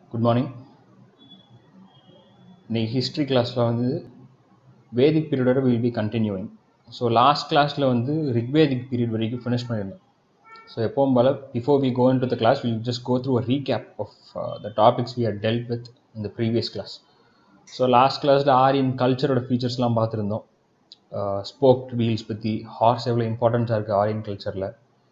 Good morning. In history class, Vedic period will be continuing. So last class, Rigvedic period will finish. So before we go into the class, we'll just go through a recap of the topics we had dealt with in the previous class. So last class, the Aryan culture features spoked wheels, horse importance Aryan culture.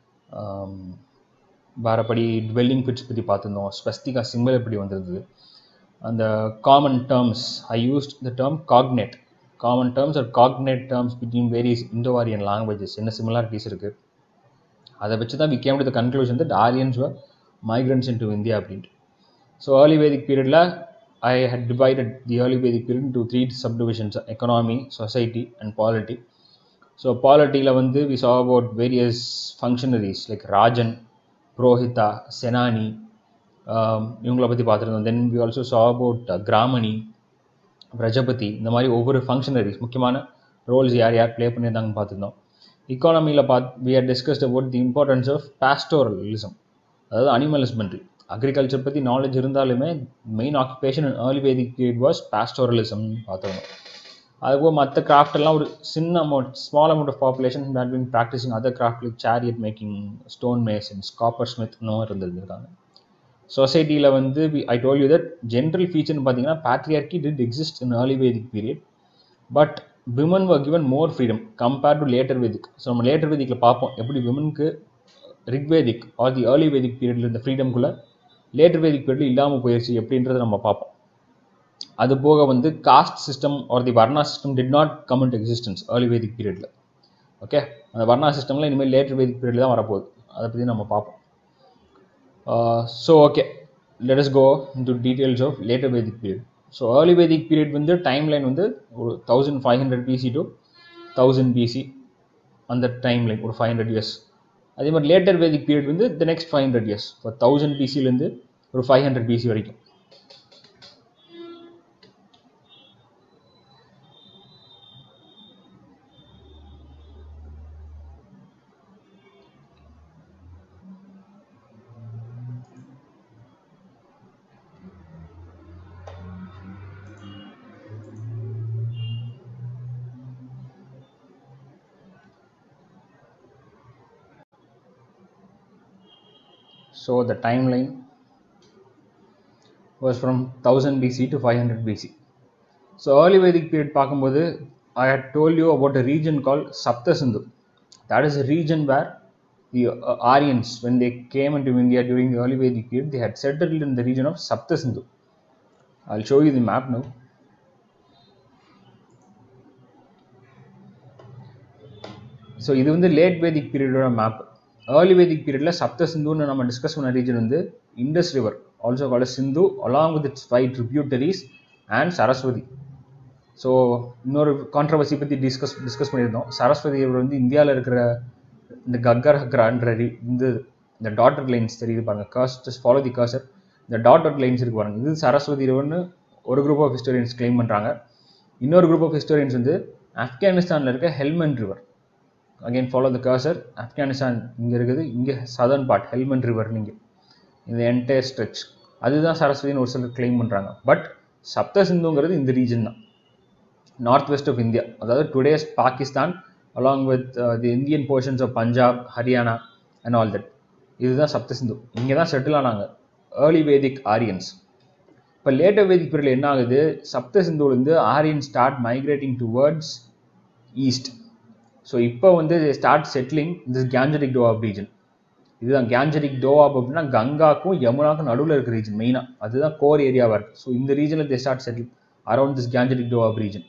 வேறபடி dwelling pits பற்றி பார்த்துருந்தோம். Swastika simple எப்படி வந்திருந்தது. அந்த common terms I used the term cognate. Common terms are cognate terms between various Indo-Aryan languages என்ன similarities இருக்குது அதை வச்சு தான் we came to the conclusion that Aryans were migrants into India அப்படின்ட்டு. ஸோ ஏர்லி வேதிக் பீரியடில் I had divided the early Vedic period to 3 subdivisions: economy, society and polity. So பாலிட்டியில் we saw about various functionaries like Rajan, Purohita, Senani, இவங்களை பற்றி பார்த்துருந்தோம். Then we also saw about Gramani, Prajapati, இந்த மாதிரி ஒவ்வொரு functionaries முக்கியமான ரோல்ஸ் யார் யார் ப்ளே பண்ணியிருந்தாங்கன்னு பார்த்துருந்தோம். இக்கானமியில் we are discussed about the importance of pastoralism, அதாவது அனிமல் ஹஸ்பண்ட்ரி. அக்ரிகல்ச்சர் பற்றி நாலேஜ் இருந்தாலுமே main occupation in early Vedic period was pastoralism பார்த்துருந்தோம். அதுபோக மற்ற கிராஃப்டெல்லாம் ஒரு சின்ன small amount of population had been practising other craft like chariot making, stone masons, copper smith இன்னும் இருந்திருக்காங்க. சொசைட்டியில் I told you that general ஃபீச்சர்னு பார்த்தீங்கன்னா patriarchy did exist in early Vedic period, but women var given more freedom compared to later Vedic. So நம்ம later வேதிக்கில் பார்ப்போம் எப்படி விமனுக்கு Rigvedic or the early Vedic பீரியடில் இந்த ஃப்ரீடம்குள்ளே லேட்டர் வேதிக் பீரியடில் இல்லாமல் போயிடுச்சு எப்படின்றத நம்ம பார்ப்போம். அது போக caste system or the varna system did not come into existence early Vedic பீரியடில். ஓகே, அந்த வர்ணா சிஸ்டமில் இனிமேல் லேட்டர் வேதிக் பீரியடில் தான் வரப்போகுது, அதை பற்றி நம்ம பார்ப்போம். So okay, let us go into details of later Vedic period. So early Vedic period timeline 1500 BC to 1000 BC on the timeline or 500 years. அதே மாதிரி later Vedic period the next 500 years, for 1000 BC இருந்து ஒரு 500 BC வரைக்கும். So the timeline was from 1000 BC to 500 BC. So early Vedic period பார்க்கும்போது I had told you about a region called Sapta Sindhu. That is a region where the Aryans, when they came into India during the early Vedic period, they had settled in the region of Sapta Sindhu. I'll show you the map now. So இது late Vedic period map. Early Vedic period Sapta Sindhu நம்ம discuss பண்ண region Indus River, also called as Sindhu, along with its 5 tributaries and Saraswati. So இன்னொரு controversy பற்றி discuss பண்ணியிருந்தோம். Saraswati river இந்தியாவில் இருக்கிற இந்த கக்கர் ஹக்ரான்ற இந்த டாட்டர் லைன்ஸ் தெரியுது பாருங்கள், ஜஸ்ட் ஃபாலோ தி கர்சர். இந்த டாட்டர் லைன்ஸ் இருக்கு பாருங்கள், இது சரஸ்வதி ரிவர்னு ஒரு குரூப் ஆஃப் ஹிஸ்டோரியன்ஸ் கிளைம் பண்ணுறாங்க. இன்னொரு குரூப் ஆஃப் ஹிஸ்டோரியன்ஸ் ஆப்கானிஸ்தானில் இருக்க Helmand river. Again follow the cursor. Afghanistan இங்கே இருக்குது, இங்கே சதர்ன் பார்ட் ஹெல்மண்ட் ரிவர், நீங்கள் இந்த என்டையர் ஸ்ட்ரெச் அதுதான் சரஸ்வதினு ஒரு சிலர் கிளைம் பண்ணுறாங்க. பட் சப்த சிந்துங்கிறது இந்த ரீஜன் தான், நார்த் வெஸ்ட் ஆஃப் இந்தியா, அதாவது today's Pakistan along with the Indian portions of Punjab, Haryana and all that. இதுதான் சப்த சிந்து. இங்கே தான் செட்டில் ஆனாங்க ஏர்லி வேதிக் ஆரியன்ஸ். இப்போ லேட்டர் வேதிக் பீரியடில் என்ன ஆகுது, சப்த சிந்துலேருந்து Aryan start migrating towards east. So இப்போ start settling this Gangetic doab region. இதுதான் கேஞ்சரிக் டோவாப் அப்படின்னா கங்காக்கும் யமுனாக்கும் நடுவில் இருக்கிற ரீஜன் மெயினாக, அதுதான் கோர் ஏரியாவாக இருக்குது. ஸோ இந்த ரீஜனில் they start settle around this Gangetic doab region.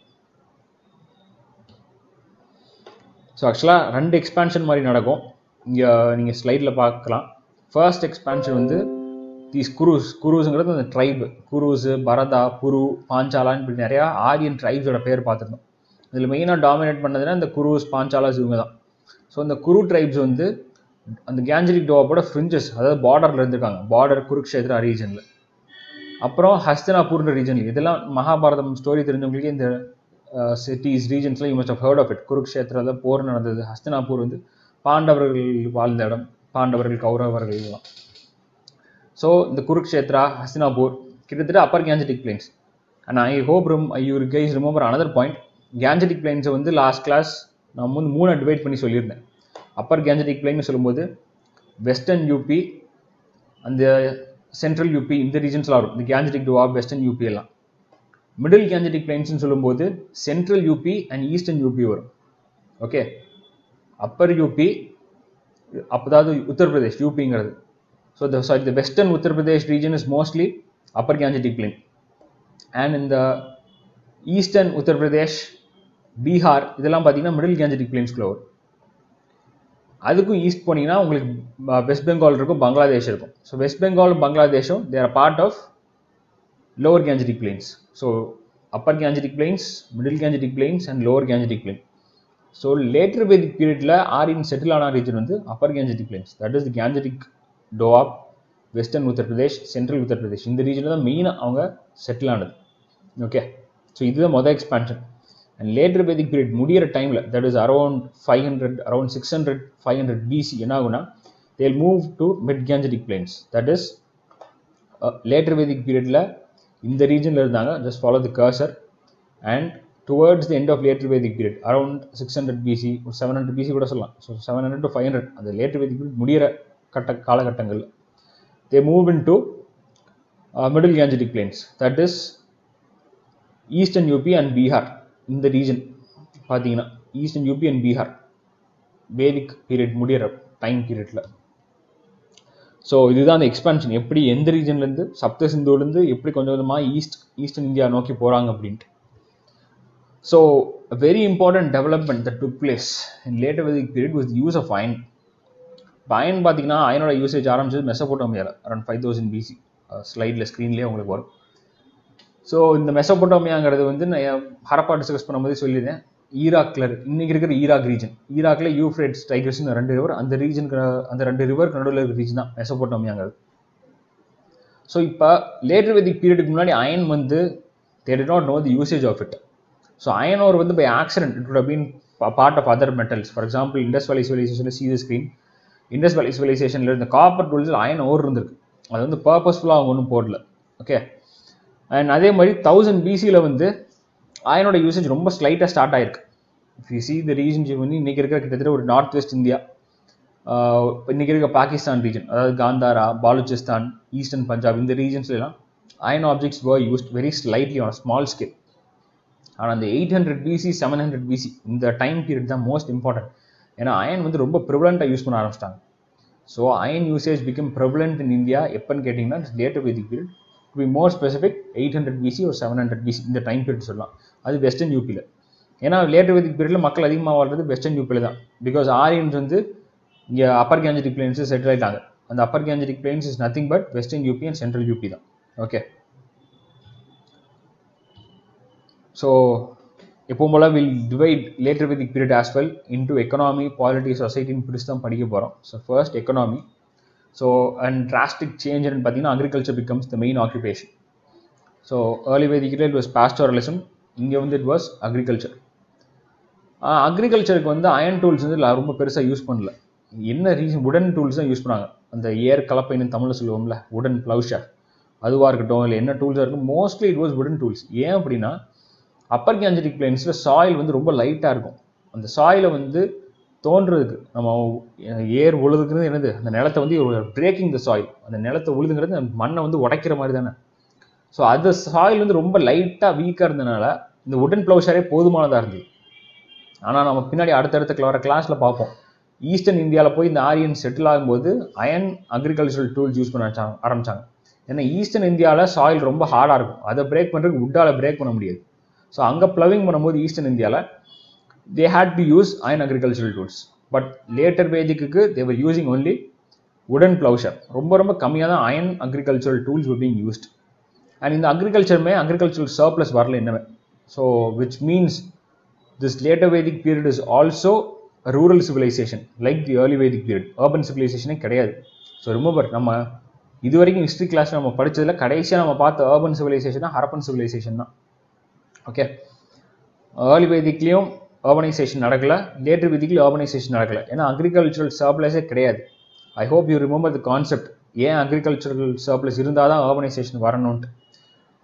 So ஆக்சுவலாக 2 எக்ஸ்பான்ஷன் மாதிரி நடக்கும். இங்கே நீங்கள் ஸ்லைடில் பார்க்கலாம். ஃபர்ஸ்ட் எக்ஸ்பான்ஷன் தீஸ் குரூஸுங்கிறது அந்த ட்ரைபு, குரூஸு, பரதா, புரு, பாஞ்சாலான்னு இப்படி நிறையா ஆரியன் ட்ரைப்ஸோட பேர் பார்த்துருந்தோம். இதில் மெயினாக டாமினேட் பண்ணதுன்னா இந்த குரூஸ், பாஞ்சாலாஸ் இவங்க தான். ஸோ இந்த குரு ட்ரைப்ஸ் அந்த கேஞ்சரிக் டோவாப்போட ஃப்ரிஞ்சஸ், அதாவது பார்டரில் இருந்திருக்காங்க, பார்டர் குருக்ஷேத்ரா ரீஜனில். அப்புறம் ஹஸ்தினாபூர்ன்ற ரீஜனில், இதெல்லாம் மகாபாரதம் ஸ்டோரி தெரிஞ்சவங்களுக்கு இந்த cities, regions, you must have heard of it. குருக்ஷேத்ரால போர் நடந்தது. ஹஸ்தினாபூர் பாண்டவர்கள் வாழ்ந்த இடம், பாண்டவர்கள் கௌரவர்கள் எல்லாம். ஸோ இந்த குருக்ஷேத்ரா, ஹஸ்தினாபூர் கிட்டத்தட்ட upper Gangetic plains. And I hope you guys remember another point. Gangetic பிளைன்ஸை வந்து லாஸ்ட் கிளாஸ் நான் வந்து 3 டிவைட் பண்ணி சொல்லியிருந்தேன். அப்பர் கேஞ்சடிக் பிளைன்னு சொல்லும்போது வெஸ்டர்ன் யூபி, அந்த சென்ட்ரல் யூபி, இந்த ரீஜன்ஸ்லாம் வரும். இந்த கேஞ்சடிக் டோஆப், வெஸ்டர்ன் யூபி எல்லாம். மிடில் கேஞ்சடிக் பிளைன்ஸ்னு சொல்லும்போது central UP and eastern UP வரும். ஓகே, அப்பர் யூபி அதாவது உத்தரப்பிரதேஷ் யூபிங்கிறது. So the western Uttar Pradesh region is mostly upper Gangetic plain, and in the eastern Uttar Pradesh, Bihar இதெல்லாம் பார்த்தீங்கன்னா மிடில் கேஞ்சடிக் பிளைன்ஸ்குள்ள வரும். அதுக்கும் ஈஸ்ட் போனீங்கன்னா உங்களுக்கு வெஸ்ட் பெங்கால் இருக்கும், பங்களாதேஷ் இருக்கும். ஸோ வெஸ்ட் பெங்காலும் பங்களாதேஷும் they are part of lower Gangetic plains. So upper Gangetic plains, middle Gangetic plains and lower Gangetic plain. So later Vedic periodல ஆரியன் செட்டில் ஆன ரீஜன் வந்து upper Gangetic plains. That is the Gangetic doab, western Uttar Pradesh, central Uttar Pradesh, இந்த ரீஜனில் தான் மெயினாக அவங்க settle ஆனது. Okay, so இதுதான் மொதல் expansion. And later Vedic period முடிகிற டைமில், தட் இஸ் அரௌண்ட் 600 500 BC என்ன ஆகுனா they'll move to mid Gangetic plains. That is later வேதிக் பீரியடில் இந்த ரீஜனில் இருந்தாங்க. Just follow the cursor. And towards the end of later Vedic period around 600 BC, 700 BC கூட சொல்லலாம். ஸோ 700 to 500 அந்த லேட்டர் வேதிக் period முடிகிற காலகட்டங்களில் they move into middle Gangetic plains, that is eastern UP and Bihar. இந்த ரீஜன் பார்த்தீங்கன்னா eastern UP and Bihar Vedic period முடிகிற time பீரியடில். ஸோ இதுதான் அந்த எக்ஸ்பான்ஷன், எப்படி எந்த ரீஜன்லேருந்து சப்த சிந்துலேருந்து எப்படி கொஞ்சம் கொஞ்சமாக ஈஸ்டர்ன் இந்தியா நோக்கி போகிறாங்க அப்படின்ட்டு. So a very important development that took place in later Vedic period was the use of iron. இப்போ அயன் பார்த்தீங்கன்னா அயனோட யூசேஜ் ஆரம்பிச்சது மெசோபொட்டோமியாவில் அரௌண்ட் 5000 BC. ஸ்லைடில் ஸ்க்ரீன்லேயே உங்களுக்கு வரும். ஸோ இந்த மெசோபொட்டோமியாங்கிறது வந்து நான் ஹரப்பா டிஸ்கஸ் பண்ணும்போது சொல்லியிருந்தேன். ஈராக்கில் இன்னைக்கு இருக்கிற ஈராக் ரீஜன், ஈராக்கில் யூஃப்ரேட்ஸ், டைக்ரஸ்னு 2 ரிவர், அந்த ரீஜனுக்கு அந்த 2 ரிவருக்கு நடுவில் இருக்கிற ரீஜன் தான் மெசோபொட்டோமியாங்கிறது. ஸோ இப்போ லேட்டர் வேதிக் பீரியடுக்கு முன்னாடி அயன் வந்து they did not know the usage of it. So iron or வந்து by accident it would have been part of other metals. For example, Indus Valley Civilization, see the screen. Indus Valley Civilizationல இருந்த copper டூல்ஸில் iron ore இருந்திருக்கு. அது வந்து பர்பஸ்ஃபுல்லாக அவங்க ஒன்றும் போடல. Okay, and அதே மாதிரி 1000 BCயில் வந்து அயனோட யூசேஜ் ரொம்ப ஸ்லைட்டாக ஸ்டார்ட் ஆயிருக்கு. If you see the regions வந்து இன்றைக்கி இருக்கிற கிட்டத்தட்ட ஒரு நார்த் வெஸ்ட் இந்தியா, இன்றைக்கி இருக்க பாகிஸ்தான் ரீஜன், அதாவது காந்தாரா, பாலுச்சிஸ்தான், ஈஸ்டர்ன் பஞ்சாப், இந்த ரீஜன்ஸ்லாம் iron objects were used very slightly on small scale. ஆனால் அந்த 800 BC 700 BC இந்த டைம் பீரியட் தான் மோஸ்ட் இம்பார்ட்டன்ட். ஏன்னா அயன் வந்து ரொம்ப ப்ரிவலண்ட்டாக யூஸ் பண்ண ஆரம்பிச்சிட்டாங்க. So iron usage become prevalent in India எப்போன்னு கேட்டிங்கன்னா later Vedic period. To be more specific 800 BC ஒரு 700 BC இந்த டைம் பீரியட் சொல்லலாம். அது வெஸ்டர்ன் யூபியில். ஏன்னா லேட்டர் வேதிக் பீரியடில் மக்கள் அதிகமாக வாழ்றது வெஸ்டர்ன் யூபியில் தான். பிகாஸ் ஆரியன்ஸ் வந்து இங்கே அப்பர் கேஞ்சடிக் பிளைன்ஸ் செட்டில் ஆகிட்டாங்க. அந்த upper Gangetic plains is nothing but western UP and central UP தான். ஓகே, ஸோ எப்பவும் போல் will divide later Vedic period as well into economy, polity, சொசைட்டின்னு பிரித்து தான் படிக்க போகிறோம். So first economy. So and drastic சேஞ்சுன்னு பார்த்தீங்கன்னா agriculture becomes the main occupation. So early Vedic period was pastoralism, இங்கே வந்து இட் வாஸ் அக்ரிகல்ச்சர். அக்ரிகல்ச்சருக்கு வந்து அயன் டூல்ஸ் வந்து ரொம்ப பெருசாக யூஸ் பண்ணல. என்ன ரீசன், உடன் டூல்ஸ் தான் யூஸ் பண்ணாங்க. அந்த ஏர் கலப்பைன்னு தமிழில் சொல்லுவோம்ல, உடன் ப்ளவுஷர், அதுவாக இருக்கட்டும், இல்லை என்ன டூல்ஸாக இருக்கும், mostly it was wooden tools. ஏன் அப்படின்னா அப்பர் கேஞ்சடிக் பிளைன்ஸில் சாயில் வந்து ரொம்ப லைட்டாக இருக்கும். அந்த சாயிலை வந்து தோன்றதுக்கு நம்ம ஏர் உழுதுங்கிறது என்னது, அந்த நிலத்தை வந்து ஒரு பிரேக்கிங் த சாயில், அந்த நிலத்தை உழுதுங்கிறது மண்ணை வந்து உடைக்கிற மாதிரி தானே. ஸோ அது சாயில் வந்து ரொம்ப லைட்டாக வீக்காக இருந்ததுனால இந்த உடன் ப்ளவுஷரே போதுமானதாக இருந்தது. ஆனால் நம்ம பின்னாடி அடுத்தடுத்த வர கிளாஸில் பார்ப்போம், ஈஸ்டர்ன் இந்தியாவில் போய் இந்த ஆரியன் செட்டில் ஆகும்போது அயன் அக்ரிகல்ச்சரல் டூல்ஸ் யூஸ் பண்ண ஆரம்பித்தாங்க. ஏன்னா ஈஸ்டர்ன் இந்தியாவில் சாயில் ரொம்ப ஹார்டாக இருக்கும், அதை பிரேக் பண்ணுறதுக்கு உட்டால் பிரேக் பண்ண முடியாது. ஸோ அங்கே ப்ளவிங் பண்ணும்போது ஈஸ்டர்ன் இந்தியாவில் they had to use iron agricultural tools. But later Vedic they were using only wooden ploughshare. ரொம்ப ரொம்ப கம்மியாக தான் iron agricultural tools were being used. And இந்த அக்ரிகல்ச்சரல் சர்ப்ளஸ் வரல என்னவே. So which means this later Vedic period is also rural civilisation like the early Vedic period. Urban சிவிலைசேஷனே கிடையாது. So remember, நம்ம இது வரைக்கும் ஹிஸ்ட்ரி கிளாஸில் நம்ம படித்ததில் கடைசியாக நம்ம பார்த்த அர்பன் சிவிலைசேஷன் ஹரப்பன் சிவிலைசேஷன் தான். ஓகே, ஏர்லி வேதிக்லேயும் அர்பனைசேஷன் நடக்கலை, லேட்டர் வேதிக்லேயும் அர்பனைசேஷன் நடக்கலை. ஏன்னா அக்ரிகல்ச்சரல் சர்ப்ளஸே கிடையாது. I hope you remember the concept. ஏன் அக்ரிகல்ச்சரல் சர்ப்ளஸ் இருந்தால் தான் அர்பனைசேஷன் வரணும்ட்டு.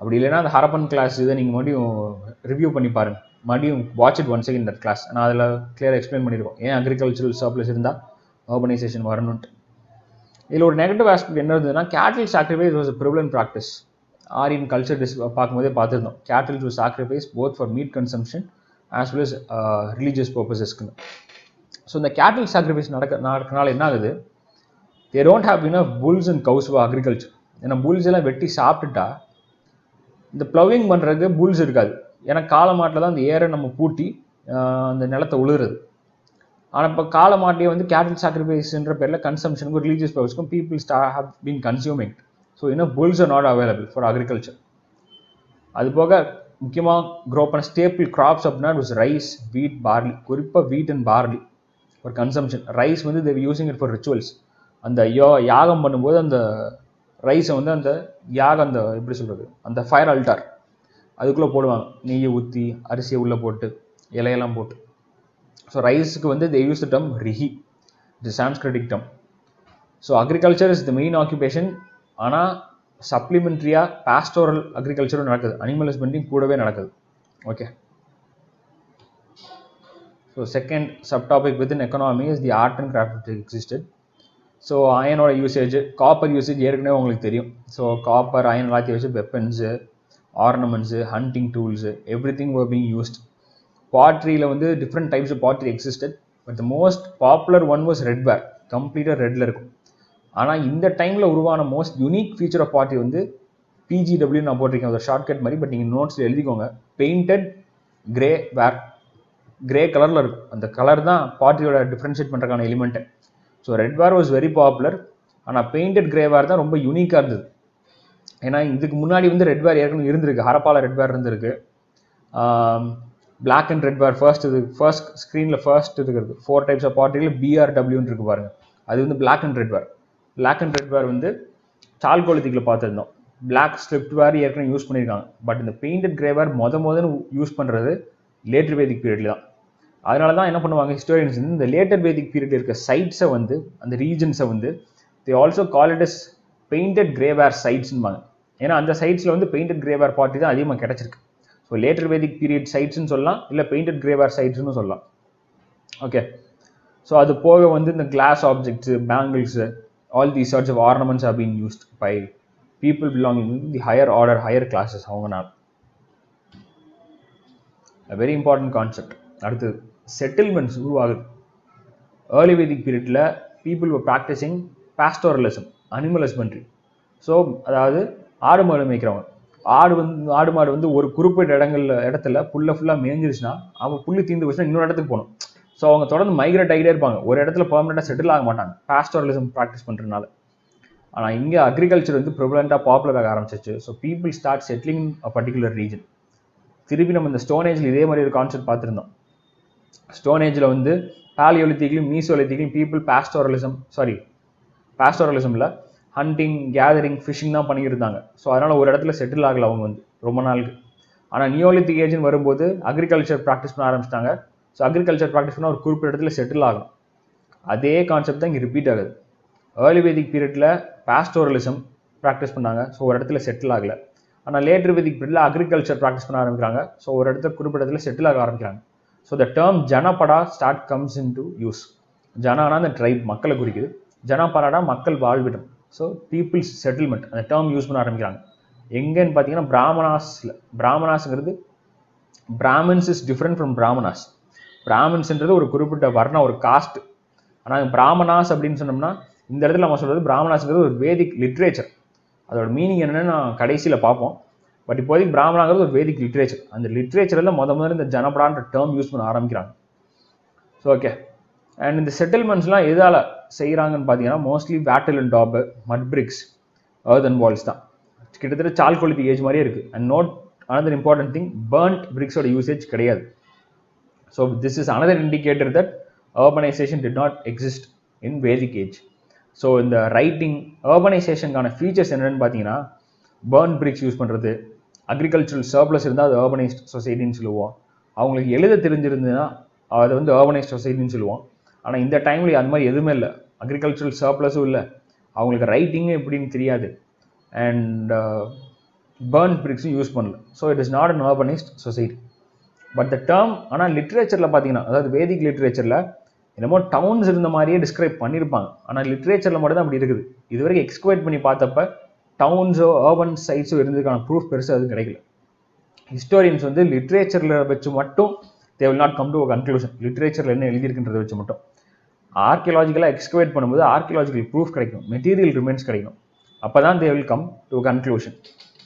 அப்படி இல்லைன்னா அந்த ஹரப்பன் கிளாஸ் இதை நீங்கள் மறுபடியும் ரிவ்யூ பண்ணி பாருங்கள், மறுபடியும் watch it once again that class. நான் அதில் கிளியராக எக்ஸ்பிளைன் பண்ணியிருக்கோம் ஏன் அக்ரிகல்ச்சரல் சர்ப்ளஸ் இருந்தால் அர்பனைசேஷன் வரணுன்ட்டு. இதில் ஒரு நெகட்டிவ் ஆஸ்பெக்ட் என்ன இருந்ததுன்னா, cattle sacrifice was a prevalent practice. Aryan culture பார்க்கும்போதே பார்த்துருந்தோம், cattle to sacrifice both for meat consumption as well as religious பர்பஸஸ்க்குன்னு. ஸோ இந்த கேட்டில் சாக்ரிஃபைஸ் நடக்கனால என்ன ஆகுது, they don't have enough bulls and cows for agriculture. ஏன்னா bulls எல்லாம் வெட்டி சாப்பிட்டுட்டா இந்த ப்ளவிங் பண்ணுறதுக்கு புல்ஸ் இருக்காது. ஏன்னா காளை மாட்டில் தான் அந்த ஏரை நம்ம பூட்டி அந்த நிலத்தை உழுதுறது. ஆனால் இப்போ காளை மாட்டையே வந்து கேட்டில் சாக்ரிஃபைஸ்ன்ற பேரில் கன்சம்ஷனுக்கும் ரிலீஜியஸ் பர்பஸ்க்கும் people have been consuming. So இன்னும் bulls are not available for agriculture. அது போக முக்கியமாக க்ரோ பண்ண ஸ்டேபிள் கிராப்ஸ் அப்படின்னா it was rice, wheat, barley. குறிப்பாக wheat and barley for consumption. Rice வந்து they're using it for rituals. அந்த யாகம் பண்ணும்போது அந்த ரைஸை வந்து அந்த யாகம், அந்த எப்படி சொல்கிறது, அந்த ஃபயர் அல்டார் அதுக்குள்ளே போடுவாங்க, நெய்யை ஊற்றி அரிசியை உள்ளே போட்டு இலையெல்லாம் போட்டு. ஸோ ரைஸுக்கு வந்து they use the term vrihi, the Sanskritic term. So agriculture is the main occupation. ஆனால் சப்ளிமெண்ட்ரியாக பாஸ்டோரல் அக்ரிகல்ச்சரும் நடக்குது, அனிமல் ஹஸ்பண்ட்ரியும் கூடவே நடக்குது. Okay, so second sub topic within economy is the art and craft existed. So அயனோட யூசேஜ், காப்பர் யூசேஜ் ஏற்கனவே உங்களுக்கு தெரியும். ஸோ காப்பர், அயன் எல்லாத்தையும் வச்சு weapons, ornaments, hunting tools, everything were being used. பாட்ரியில் வந்து different types of pottery existed, but the most popular one was red ware. கம்ப்ளீட்டாக ரெட்டில் இருக்கும். ஆனால் இந்த டைமில் உருவான most unique feature of pottery வந்து PGW நான் போட்டிருக்கேன், ஒரு ஷார்ட்கட் மாதிரி, பட் நீங்கள் நோட்ஸில் எழுதிக்கோங்க. பெயிண்டட் கிரே வேர், கிரே கலரில் இருக்கும். அந்த கலர் தான் பாட்ரியோட டிஃப்ரென்ஷியேட் பண்ணுறதுக்கான element. So red ware was very popular. ஆனால் பெயிண்டட் கிரே வேர் தான் ரொம்ப யூனிக்காக இருந்தது. ஏன்னா இதுக்கு முன்னாடி வந்து ரெட் வேர் ஏற்கனவே இருந்திருக்கு, ஹரப்பால ரெட் வேர் இருந்திருக்கு. Black and red ware first ஸ்க்ரீனில் ஃபர்ஸ்ட் இருக்கிறது 4 டைப்ஸ் ஆஃப் பாட்ரியில் BRWன்னு இருக்கு பாருங்க, அது வந்து black and red ware. Black and red ware வந்து சால்கோலித்திக்கில் பார்த்துருந்தோம். பிளாக் ஸ்லிப்ட் வேர் ஏற்கனவே யூஸ் பண்ணியிருக்காங்க. பட் இந்த பெயிண்டட் கிரே வேர் முதல்ல யூஸ் பண்ணுறது லேட்டர் வேதிக் பீரியட்ல தான். அதனால தான் என்ன பண்ணுவாங்க ஹிஸ்டோரியன்ஸ் வந்து இந்த லேட்டர் வேதிக் பீரியட் இருக்க சைட்ஸை வந்து, அந்த ரீஜன்ஸை வந்து they also call it as painted grey ware சைட்ஸ்ன்பாங்க. ஏன்னா அந்த சைட்ஸில் வந்து பெயிண்டட் கிரே வேர் பாட்ரி தான் அதிகமாக கிடச்சிருக்கு. ஸோ லேட்டர் வேதிக் பீரியட் சைட்ஸ்ன்னு சொல்லலாம், இல்லை பெயிண்டட் கிரே வேர் சைட்ஸ்னு சொல்லலாம். ஓகே, ஸோ அது போக வந்து இந்த glass objects, bangles, all these sorts of ornaments are being used by people belonging to the higher order, higher classes. அவங்கனால a very important concept. அடுத்து செட்டில்மெண்ட்ஸ் உருவாகுது. ஏர்லி வேதிக் பீரியடில் people were practicing pastoralism, animal husbandry. So அதாவது ஆடு மாடு மேய்க்கிறவங்க, ஆடு மாடு வந்து ஒரு குறிப்பிட்ட இடத்துல புல்லை ஃபுல்லாக மேய்ஞ்சிருச்சுன்னா, அவங்க புல்லு தீர்ந்து போச்சுன்னா இன்னொரு இடத்துக்கு போகணும். ஸோ அவங்க தொடர்ந்து மைக்ரேட் ஆகிட்டே இருப்பாங்க, ஒரு இடத்துல பெர்மனெண்ட்டாக செட்டில் ஆக மாட்டாங்க பாஸ்டோரலிசம் ப்ராக்டிஸ் பண்ணுறதுனால. ஆனால் இங்கே அக்ரிகல்ச்சர் வந்து ப்ரிவலண்ட்டாக பாப்புலராக ஆரம்பிச்சிச்சு. So people start settling a particular region. திருப்பி நம்ம இந்த ஸ்டோன் ஏஜில் இதே மாதிரி ஒரு கான்செப்ட் பார்த்துருந்தோம். ஸ்டோன் ஏஜில் வந்து பாலியோலித்திக்லையும் மீசோலித்திக்லையும் பீப்புள் பாஸ்டோரலிசமில் ஹண்டிங், கேதரிங், ஃபிஷிங் தான் பண்ணியிருந்தாங்க. ஸோ அதனால் ஒரு இடத்துல செட்டில் ஆகலை அவங்க வந்து ரொம்ப நாளுக்கு. ஆனால் நியோலித்திக் ஏஜ்னு வரும்போது அக்ரிகல்ச்சர் ப்ராக்டிஸ் பண்ண ஆரம்பிச்சிட்டாங்க. ஸோ அக்ரிகல்ச்சர் ப்ராக்டிஸ் பண்ணால் ஒரு குறிப்பிட்ட இடத்துல செட்டில் ஆகும். அதே கான்செப்ட் தான் இங்கே ரிப்பீட் ஆகுது. ஏர்லி வேதிக் பீரியடில் பாஸ்டோரலிசம் ப்ராக்டிஸ் பண்ணாங்க, ஸோ ஒரு இடத்துல செட்டில் ஆகலை. ஆனால் லேட்டர் வேதிக் பீரியடில் அக்ரிகல்ச்சர் ப்ராக்டிஸ் பண்ண ஆரம்பிக்கிறாங்க, ஸோ ஒரு இடத்துல குறிப்பிட்ட இடத்துல செட்டில் ஆக ஆரம்பிக்கிறாங்க. So the term janapada start comes into use. ஜனானா அந்த ட்ரைப், மக்களை குறிக்குது. ஜனபடானா மக்கள் வாழ்விடம். ஸோ பீப்புள்ஸ் செட்டில்மெண்ட், அந்த டேர்ம் யூஸ் பண்ண ஆரம்பிக்கிறாங்க. எங்கன்னு பார்த்தீங்கன்னா பிராமணாஸ்ங்கிறது, Brahmins is different from Brahmanas. பிராமின்ஸ்ன்றது ஒரு குறிப்பிட்ட வர்ணம், ஒரு காஸ்ட். ஆனால் பிராமணாஸ் அப்படின்னு சொன்னோம்னா இந்த இடத்துல நம்ம சொல்கிறது பிராமணாஸ்ங்கிறது ஒரு வேதிக் லிட்ரேச்சர். அதோட மீனிங் என்னன்னு நான் கடைசியில் பார்ப்போம். பட் இப்போதைக்கு பிராமணாங்கிறது ஒரு வேதிக் லிட்ரேச்சர். அந்த லிட்ரேச்சரில் முதல்ல இந்த ஜனபடான்ற டேர்ம் யூஸ் பண்ண ஆரம்பிக்கிறாங்க. ஸோ ஓகே, அண்ட் இந்த செட்டில்மெண்ட்ஸ்லாம் எதால் செய்கிறாங்கன்னு பார்த்தீங்கன்னா mostly wattle and daub, mud bricks, earthen walls தான். கிட்டத்தட்ட சால்கோலித்திக் ஏஜ் மாதிரியே இருக்குது. And note another important thing, burnt bricks-ஓட யூசேஜ் கிடையாது. So this is another indicator that urbanization did not exist in Vedic age. So இந்த writing urbanization-க்கான features என்னென்னு பார்த்தீங்கன்னா burnt bricks யூஸ் பண்ணுறது, அக்ரிகல்ச்சரல் சர்ப்ளஸ் இருந்தால் அது urbanized சொசைட்டின்னு சொல்லுவோம். அவங்களுக்கு எழுத தெரிஞ்சிருந்ததுன்னா அதை வந்து urbanized சொசைட்டின்னு சொல்லுவோம். ஆனால் இந்த டைமில் அது மாதிரி எதுவுமே இல்லை, அக்ரிகல்ச்சரல் சர்ப்ளஸும் இல்லை, அவங்களுக்கு ரைட்டிங்கும் எப்படின்னு தெரியாது. அண்ட் burnt bricks யூஸ் பண்ணல. So it is not an urbanized society. But the term ஆனால் லிட்ரேச்சரில் பார்த்தீங்கன்னா, அதாவது வேதிக் லிட்ரேச்சரில் என்னமோ டவுன்ஸ் இருந்த மாதிரியே டிஸ்கிரைப் பண்ணியிருப்பாங்க. ஆனால் லிட்ரேச்சரில் மட்டும் தான் அப்படி இருக்குது. இது வரைக்கும் எக்ஸ்குவேட் பண்ணி பார்த்தப்ப டவுன்ஸோ அர்பன் சைட்ஸோ இருந்ததுக்கான ப்ரூஃப் பெருசாக அது கிடைக்கல. ஹிஸ்டோரியன்ஸ் வந்து லிட்ரேச்சரில் வச்சு மட்டும் they will not come to a conclusion. லிட்ரேச்சரில் என்ன எழுதியிருக்குன்றதை வச்சு மட்டும் ஆர்கியலாஜிக்கலாக எக்ஸ்குவேட் பண்ணும்போது ஆர்கியலாஜிக்கல் ப்ரூஃப் கிடைக்கும், மெட்டீரியல் ரிமைன்ஸ் கிடைக்கும். அப்போ தான் they will come to conclusion.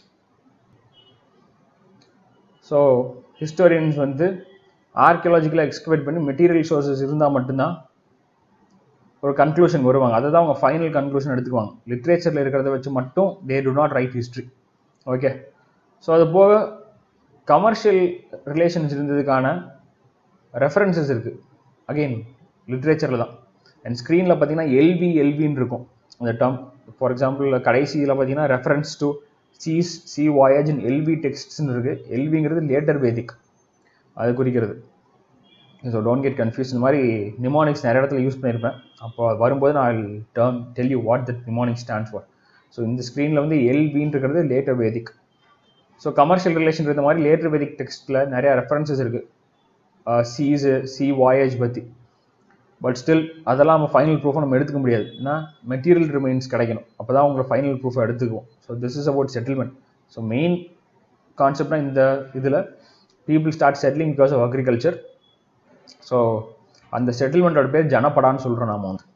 So historians வந்து ஆர்கியலாஜிக்கலாக எக்ஸ்குவேட் பண்ணி மெட்டீரியல் சோர்சஸ் இருந்தால் மட்டும்தான் ஒரு கன்க்ளூஷன் வருவாங்க. அதை தான் அவங்க ஃபைனல் கன்க்ளூஷன் எடுத்துக்குவாங்க. லிட்ரேச்சரில் இருக்கிறத வச்சு மட்டும் they do not write history. Okay, so அது போக கமர்ஷியல் ரிலேஷன்ஸ் இருந்ததுக்கான ரெஃபரன்சஸ் இருக்குது. அகெயின் லிட்ரேச்சரில் தான். அண்ட் ஸ்க்ரீனில் பார்த்தீங்கன்னா எல்வின்னு இருக்கும் அந்த டேர்ம். ஃபார் எக்ஸாம்பிள் கடைசியில் பார்த்தீங்கன்னா reference to sea voyage in LV டெக்ஸ்ட்ஸ்ன்னு இருக்குது. எல்விங்கிறது லேட்டர் வேதிக், அது குறிக்கிறது. So don't get confuse. இந்த மாதிரி நிமானிக்ஸ் நிறைய இடத்துல யூஸ் பண்ணியிருப்பேன். அப்போ வரும்போது நான் tell you what that mnemonic stands for. So இந்த ஸ்க்ரீனில் வந்து எல்வின்னு இருக்கிறது later Vedic. So commercial relation இருந்த மாதிரி லேட்டர் வேதிக் டெக்ஸ்ட்டில் நிறையா ரெஃபரன்சஸ் இருக்குது சி வாயேஜ் பற்றி. பட் ஸ்டில் அதெல்லாம் நம்ம ஃபைனல் ப்ரூஃபை நம்ம எடுத்துக்க முடியாது. ஏன்னா மெட்டீரியல் ரிமைன்ஸ் கிடைக்கணும், அப்போ தான் உங்களை ஃபைனல் ப்ரூஃபை எடுத்துக்குவோம். So this is about settlement. So main கான்செப்ட்னா இந்த இதில் people start settling because of agriculture. So அந்த செட்டில்மெண்ட்டோட பேர் ஜனப்படான்னு சொல்கிறோம் நாம வந்து.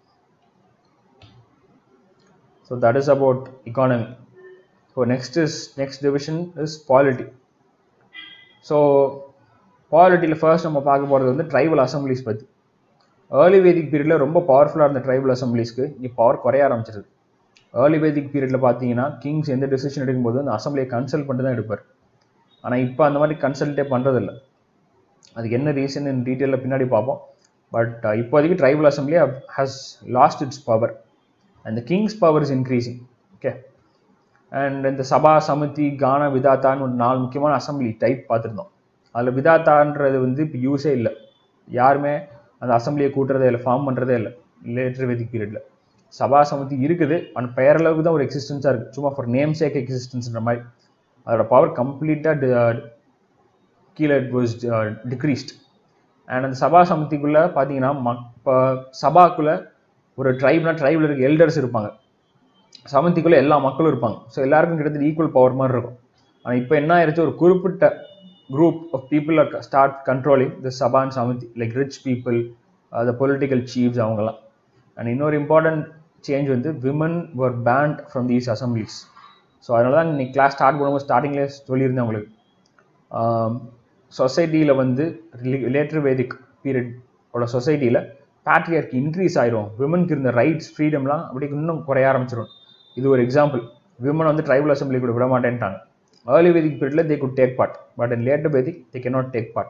So that is about economy. So next division is polity. So பாலிட்டியில் ஃபர்ஸ்ட் நம்ம பார்க்க போகிறது வந்து ட்ரைபல் அசம்பிளிஸ் பற்றி. ஏர்லி வேதிக் பீரியடில் ரொம்ப பவர்ஃபுல்லாக இருந்த ட்ரைபல் அசம்பிளிஸ்க்கு இங்கே பவர் குறைய ஆரம்பிச்சிருது. ஏர்லி வேதிக் பீரியடில் பார்த்தீங்கன்னா கிங்ஸ் எந்த டெசிஷன் எடுக்கும்போது அந்த அசம்பிளியை கன்சல்ட் பண்ணிட்டு தான் எடுப்பார். ஆனால் இப்போ அந்த மாதிரி கன்சல்ட்டே பண்ணுறதில்ல. அதுக்கு என்ன ரீசன் இன் டீட்டெயிலில் பின்னாடி பார்ப்போம். பட் இப்போதைக்கு tribal assembly has lost its power and the king's power is increasing. Okay, and இந்த சபா, சமிதி, கானா, விதாத்தான்னு ஒரு 4 முக்கியமான அசம்பிளி டைப் பார்த்துருந்தோம். அதில் விதாத்தான்றது வந்து இப்போ யூஸே இல்லை. யாருமே அந்த அசம்பிளியை கூட்டுறதே இல்லை, ஃபார்ம் பண்ணுறதே இல்லை லேட்டர் வேதிக் பீரியடில். சபா, சமிதி இருக்குது, ஆனால் பெயரளவுக்கு தான் ஒரு எக்ஸிஸ்டன்ஸாக இருக்குது, சும்மா ஃபார் நேம் சேக் எக்ஸிஸ்டன்ஸ்ன்ற மாதிரி. அதோட பவர் கம்ப்ளீட்டாக கீழே இட் வாஸ் டிக்ரீஸ்ட். அண்ட் அந்த சபா சமிதிக்குள்ளே பார்த்தீங்கன்னா இப்போ சபாக்குள்ளே ஒரு ட்ரைபில் இருக்க எல்டர்ஸ் இருப்பாங்க, சமிதிக்குள்ளே எல்லா மக்களும் இருப்பாங்க. ஸோ எல்லாருக்கும் கிட்டத்தட்ட ஈக்குவல் பவர் மாதிரி இருக்கும். ஆனால் இப்போ என்ன ஆயிடுச்சு, ஒரு குறிப்பிட்ட group of people are start controlling the Sabha and Samiti, like rich people, the political chiefs avangala. And இன்னொரு important change வந்து women were banned from these assemblies. So அதனால தான் இன்னைக்கு கிளாஸ் ஸ்டார்ட் பண்ணும்போது ஸ்டார்டிங்லேயே சொல்லியிருந்தேன் உங்களுக்கு. சொசைட்டியில் வந்து லேட்டர் வேதிக் பீரியடோட சொசைட்டியில் பேட்ரியார்கி இன்க்ரீஸ் ஆயிரும், விமனுக்கு இருந்த ரைட்ஸ் ஃப்ரீடம்லாம் அப்படி இன்னும் குறைய ஆரம்பிச்சிடும். இது ஒரு எக்ஸாம்பிள். விமன் வந்து ட்ரைபல் அசம்பிளி கூட விட மாட்டேன்ட்டாங்க. Early Vedic period they could take part, but in later Vedic they cannot take part.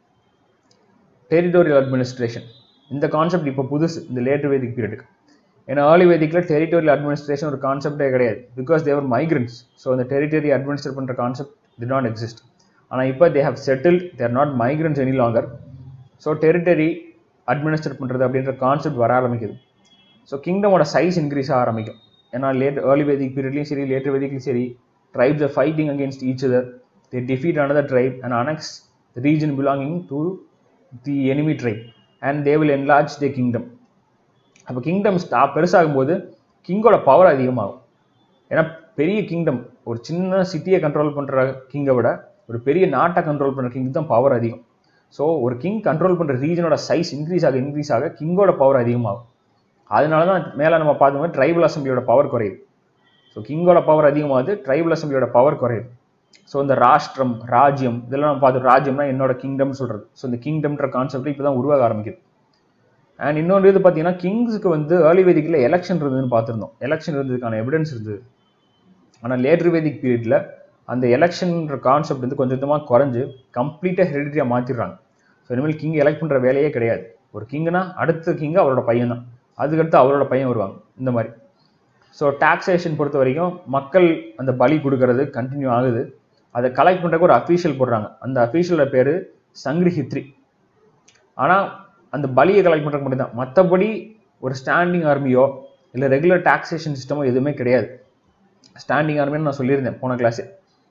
Territorial administration, இந்த கான்செப்ட் இப்போ புதுசு இந்த லேட்டர் வேதிக் பீரியடுக்கு. ஏன்னா ஏர்லி வேதிக்கில் டெரிட்டோரியல் அட்மினிஸ்ட்ரேஷன் ஒரு கான்செப்டே கிடையாது, பிகாஸ் தேவர் மைக்ரன்ஸ். ஸோ அந்த டெரிட்டரி அட்மினிஸ்ட்ரேட் பண்ணுற கான்செப்ட் டிட் நாட் எக்ஸிஸ்ட். ஆனால் இப்போ they have settled, they're not migrants any longer. So territory administrate பண்ணுறது அப்படின்ற கான்செப்ட் வர ஆரம்பிக்குது. ஸோ கிங்டமோட சைஸ் இன்க்ரீஸ் ஆக ஆரம்பிக்கும். ஏன்னா ஏர்லி வேதிக் பீரியட்லையும் சரி லேட்டர் வேதிக்லையும் சரி tribes are fighting against each other. They defeat another tribe and annex the region belonging to the enemy tribe, and they will enlarge their kingdom. அப்போ kingdom பெருசாகும்போது கிங்கோட power அதிகமாகும். ஏன்னா பெரிய கிங்டம், ஒரு சின்ன சிட்டியை கண்ட்ரோல் பண்ணுற கிங்கை விட ஒரு பெரிய நாட்டை கண்ட்ரோல் பண்ணுற கிங்கு தான் பவர் அதிகம். ஸோ ஒரு கிங் கண்ட்ரோல் பண்ணுற ரீஜனோட சைஸ் இன்க்ரீஸ் ஆக கிங்கோட பவர் அதிகமாகும். அதனால தான் மேலே நம்ம பார்த்தோம்னா ட்ரைபல் அசம்பிளியோட பவர் குறையுது. ஸோ கிங்கோட பவர் அதிகமாகுது, ட்ரைபல் அசம்பிளியோட பவர் குறையுது. ஸோ இந்த ராஷ்டிரம், ராஜ்யம் இதெல்லாம் நம்ம பார்த்து, ராஜ்யம்னா என்னோட கிங்டம் சொல்கிறது. ஸோ இந்த கிங்டம்ன்ற கான்செப்ட் இப்போ தான் உருவாக ஆரம்பிக்குது. அண்ட் இன்னொன்று இது பார்த்தீங்கன்னா கிங்ஸுக்கு வந்து ஏர்லி வேதிக்கில் எலெக்ஷன் இருந்ததுன்னு பார்த்துருந்தோம். எலெக்ஷன் இருந்ததுக்கான எவிடன்ஸ் இருந்தது. ஆனால் லேட்டர் வேதிக் பீரியடில் அந்த எலெக்ஷன்ற கான்செப்ட் வந்து கொஞ்சம் கொஞ்சமாக குறைஞ்சு கம்ப்ளீட்டாக ஹெரிடிட்டியாக மாற்றிடுறாங்க. ஸோ இனிமேல் கிங் எலெக்ட் பண்ணுற வேலையே கிடையாது. ஒரு கிங்குனா அடுத்த கிங்கு அவரோட பையன் தான், அதுக்கடுத்து அவரோட பையன் வருவாங்க, இந்த மாதிரி. ஸோ டாக்ஸேஷன் பொறுத்த வரைக்கும் மக்கள் அந்த பலி கொடுக்கறது கண்டினியூ ஆகுது. அதை கலெக்ட் பண்ணுறதுக்கு ஒரு அஃபீஷியல் போடுறாங்க. அந்த அஃபீஷியலோட பேர் சங்கிரிஹித்ரி. ஆனால் அந்த பலியை கலெக்ட் பண்ணுறதுக்கு மட்டும் தான், மற்றபடி ஒரு ஸ்டாண்டிங் ஆர்மியோ இல்லை ரெகுலர் டாக்ஸேஷன் சிஸ்டமோ எதுவுமே கிடையாது. ஸ்டாண்டிங் ஆர்மின்னு நான் சொல்லியிருந்தேன் போன கிளாஸு.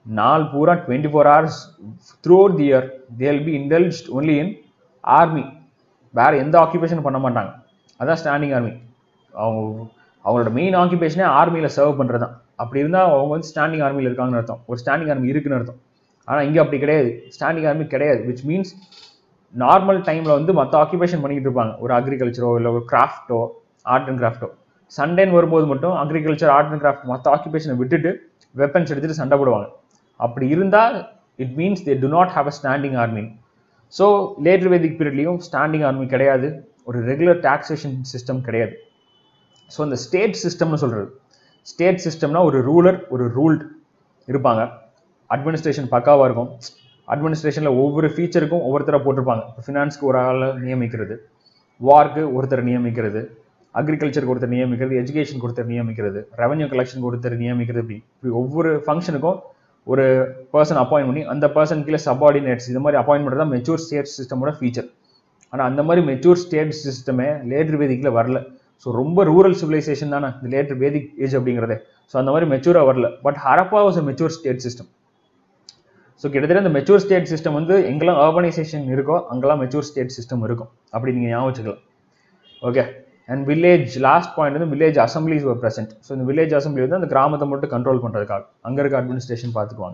நாள் பூரா 24 hours throughout the year they'll be indulged only in army. வேற எந்த ஆக்குபேஷன் பண்ண மாட்டாங்க. அதான் ஸ்டாண்டிங் ஆர்மி. அவங்களோட மெயின் ஆக்குபேஷனே ஆர்மியில் சர்வ் பண்ணுறது தான். அப்படி இருந்தால் அவங்க வந்து ஸ்டாண்டிங் ஆர்மியில் இருக்காங்கன்னு அர்த்தம், ஒரு ஸ்டாண்டிங் ஆர்மி இருக்குன்னு அர்த்தம். ஆனால் இங்கே அப்படி கிடையாது, ஸ்டாண்டிங் ஆர்மி கிடையாது. விச் மீன்ஸ் நார்மல் டைமில் வந்து மற்ற ஆக்குபேஷன் பண்ணிக்கிட்டு இருப்பாங்க, ஒரு அக்ரிகல்ச்சரோ இல்லை ஒரு கிராஃப்டோ ஆர்ட் அண்ட் கிராஃப்டோ. சண்டேன்னு வரும்போது மட்டும் அக்ரிகல்ச்சர் ஆர்ட் அண்ட் கிராஃப்ட் மற்ற ஆக்குபேஷனை விட்டுட்டு வெப்பன்ஸ் எடுத்துகிட்டு சண்டை போடுவாங்க. அப்படி இருந்தால் it means they do not have a standing army. So later Vedic பீரியட்லையும் ஸ்டாண்டிங் ஆர்மி கிடையாது, ஒரு ரெகுலர் டாக்ஸேஷன் சிஸ்டம் கிடையாது. ஸோ இந்த ஸ்டேட் சிஸ்டம்னு சொல்கிறது, ஸ்டேட் சிஸ்டம்னா ஒரு ரூலர் ஒரு ரூல்டு இருப்பாங்க, அட்மினிஸ்ட்ரேஷன் பக்காவாக இருக்கும். அட்மினிஸ்ட்ரேஷனில் ஒவ்வொரு ஃபீச்சருக்கும் ஒவ்வொருத்தரை போட்டிருப்பாங்க. இப்போ ஃபினான்ஸ்க்கு ஒரு ஆளை நியமிக்கிறது, வார்க்கு ஒருத்தர் நியமிக்கிறது, அக்ரிகல்ச்சருக்கு ஒருத்தர் நியமிக்கிறது, எஜுகேஷனுக்கு ஒருத்தர் நியமிக்கிறது, ரெவன்யூ கலெக்ஷனுக்கு ஒருத்தர் நியமிக்கிறது. இப்படி ஒவ்வொரு ஃபங்க்ஷனுக்கும் ஒரு பர்சன் அப்பாயின்ட் பண்ணி அந்த பர்சன் கீழே சப்பார்டினேட்ஸ் இது மாதிரி அப்பாயின்ட் பண்ணுறது தான் மெச்சூர் ஸ்டேட் சிஸ்டமோட ஃபீச்சர். ஆனால் அந்த மாதிரி மெச்சூர் ஸ்டேட் சிஸ்டமே லேட்டர் வேதிக்கில் வரல. ஸோ ரொம்ப ரூரல் சிவிலைசேஷன் தானே இந்த லேட்டர் வேதிக் ஏஜ் அப்படிங்கிறதே. ஸோ அந்த மாதிரி மெச்சூராக வரல. But Harappa was a mature state system. So கிட்டத்தட்ட இந்த மெச்சூர் ஸ்டேட் சிஸ்டம் வந்து எங்கெல்லாம் அர்பனைசேஷன் இருக்கோ அங்கெல்லாம் மெச்சூர் ஸ்டேட் சிஸ்டம் இருக்கும். அப்படி நீங்கள் ஞாபகம் வச்சுக்கலாம். Okay. And village last point வந்து வில்லேஜ் அசம்பிளிஸ் ஒரு ப்ரெசென்ட். ஸோ இந்த வில்லேஜ் அசம்பிளி வந்து அந்த கிராமத்தை மட்டும் கண்ட்ரோல் பண்ணுறதுக்காக அங்கே இருக்க அட்மினிஸ்ட்ரேஷன் பார்த்துக்குவாங்க.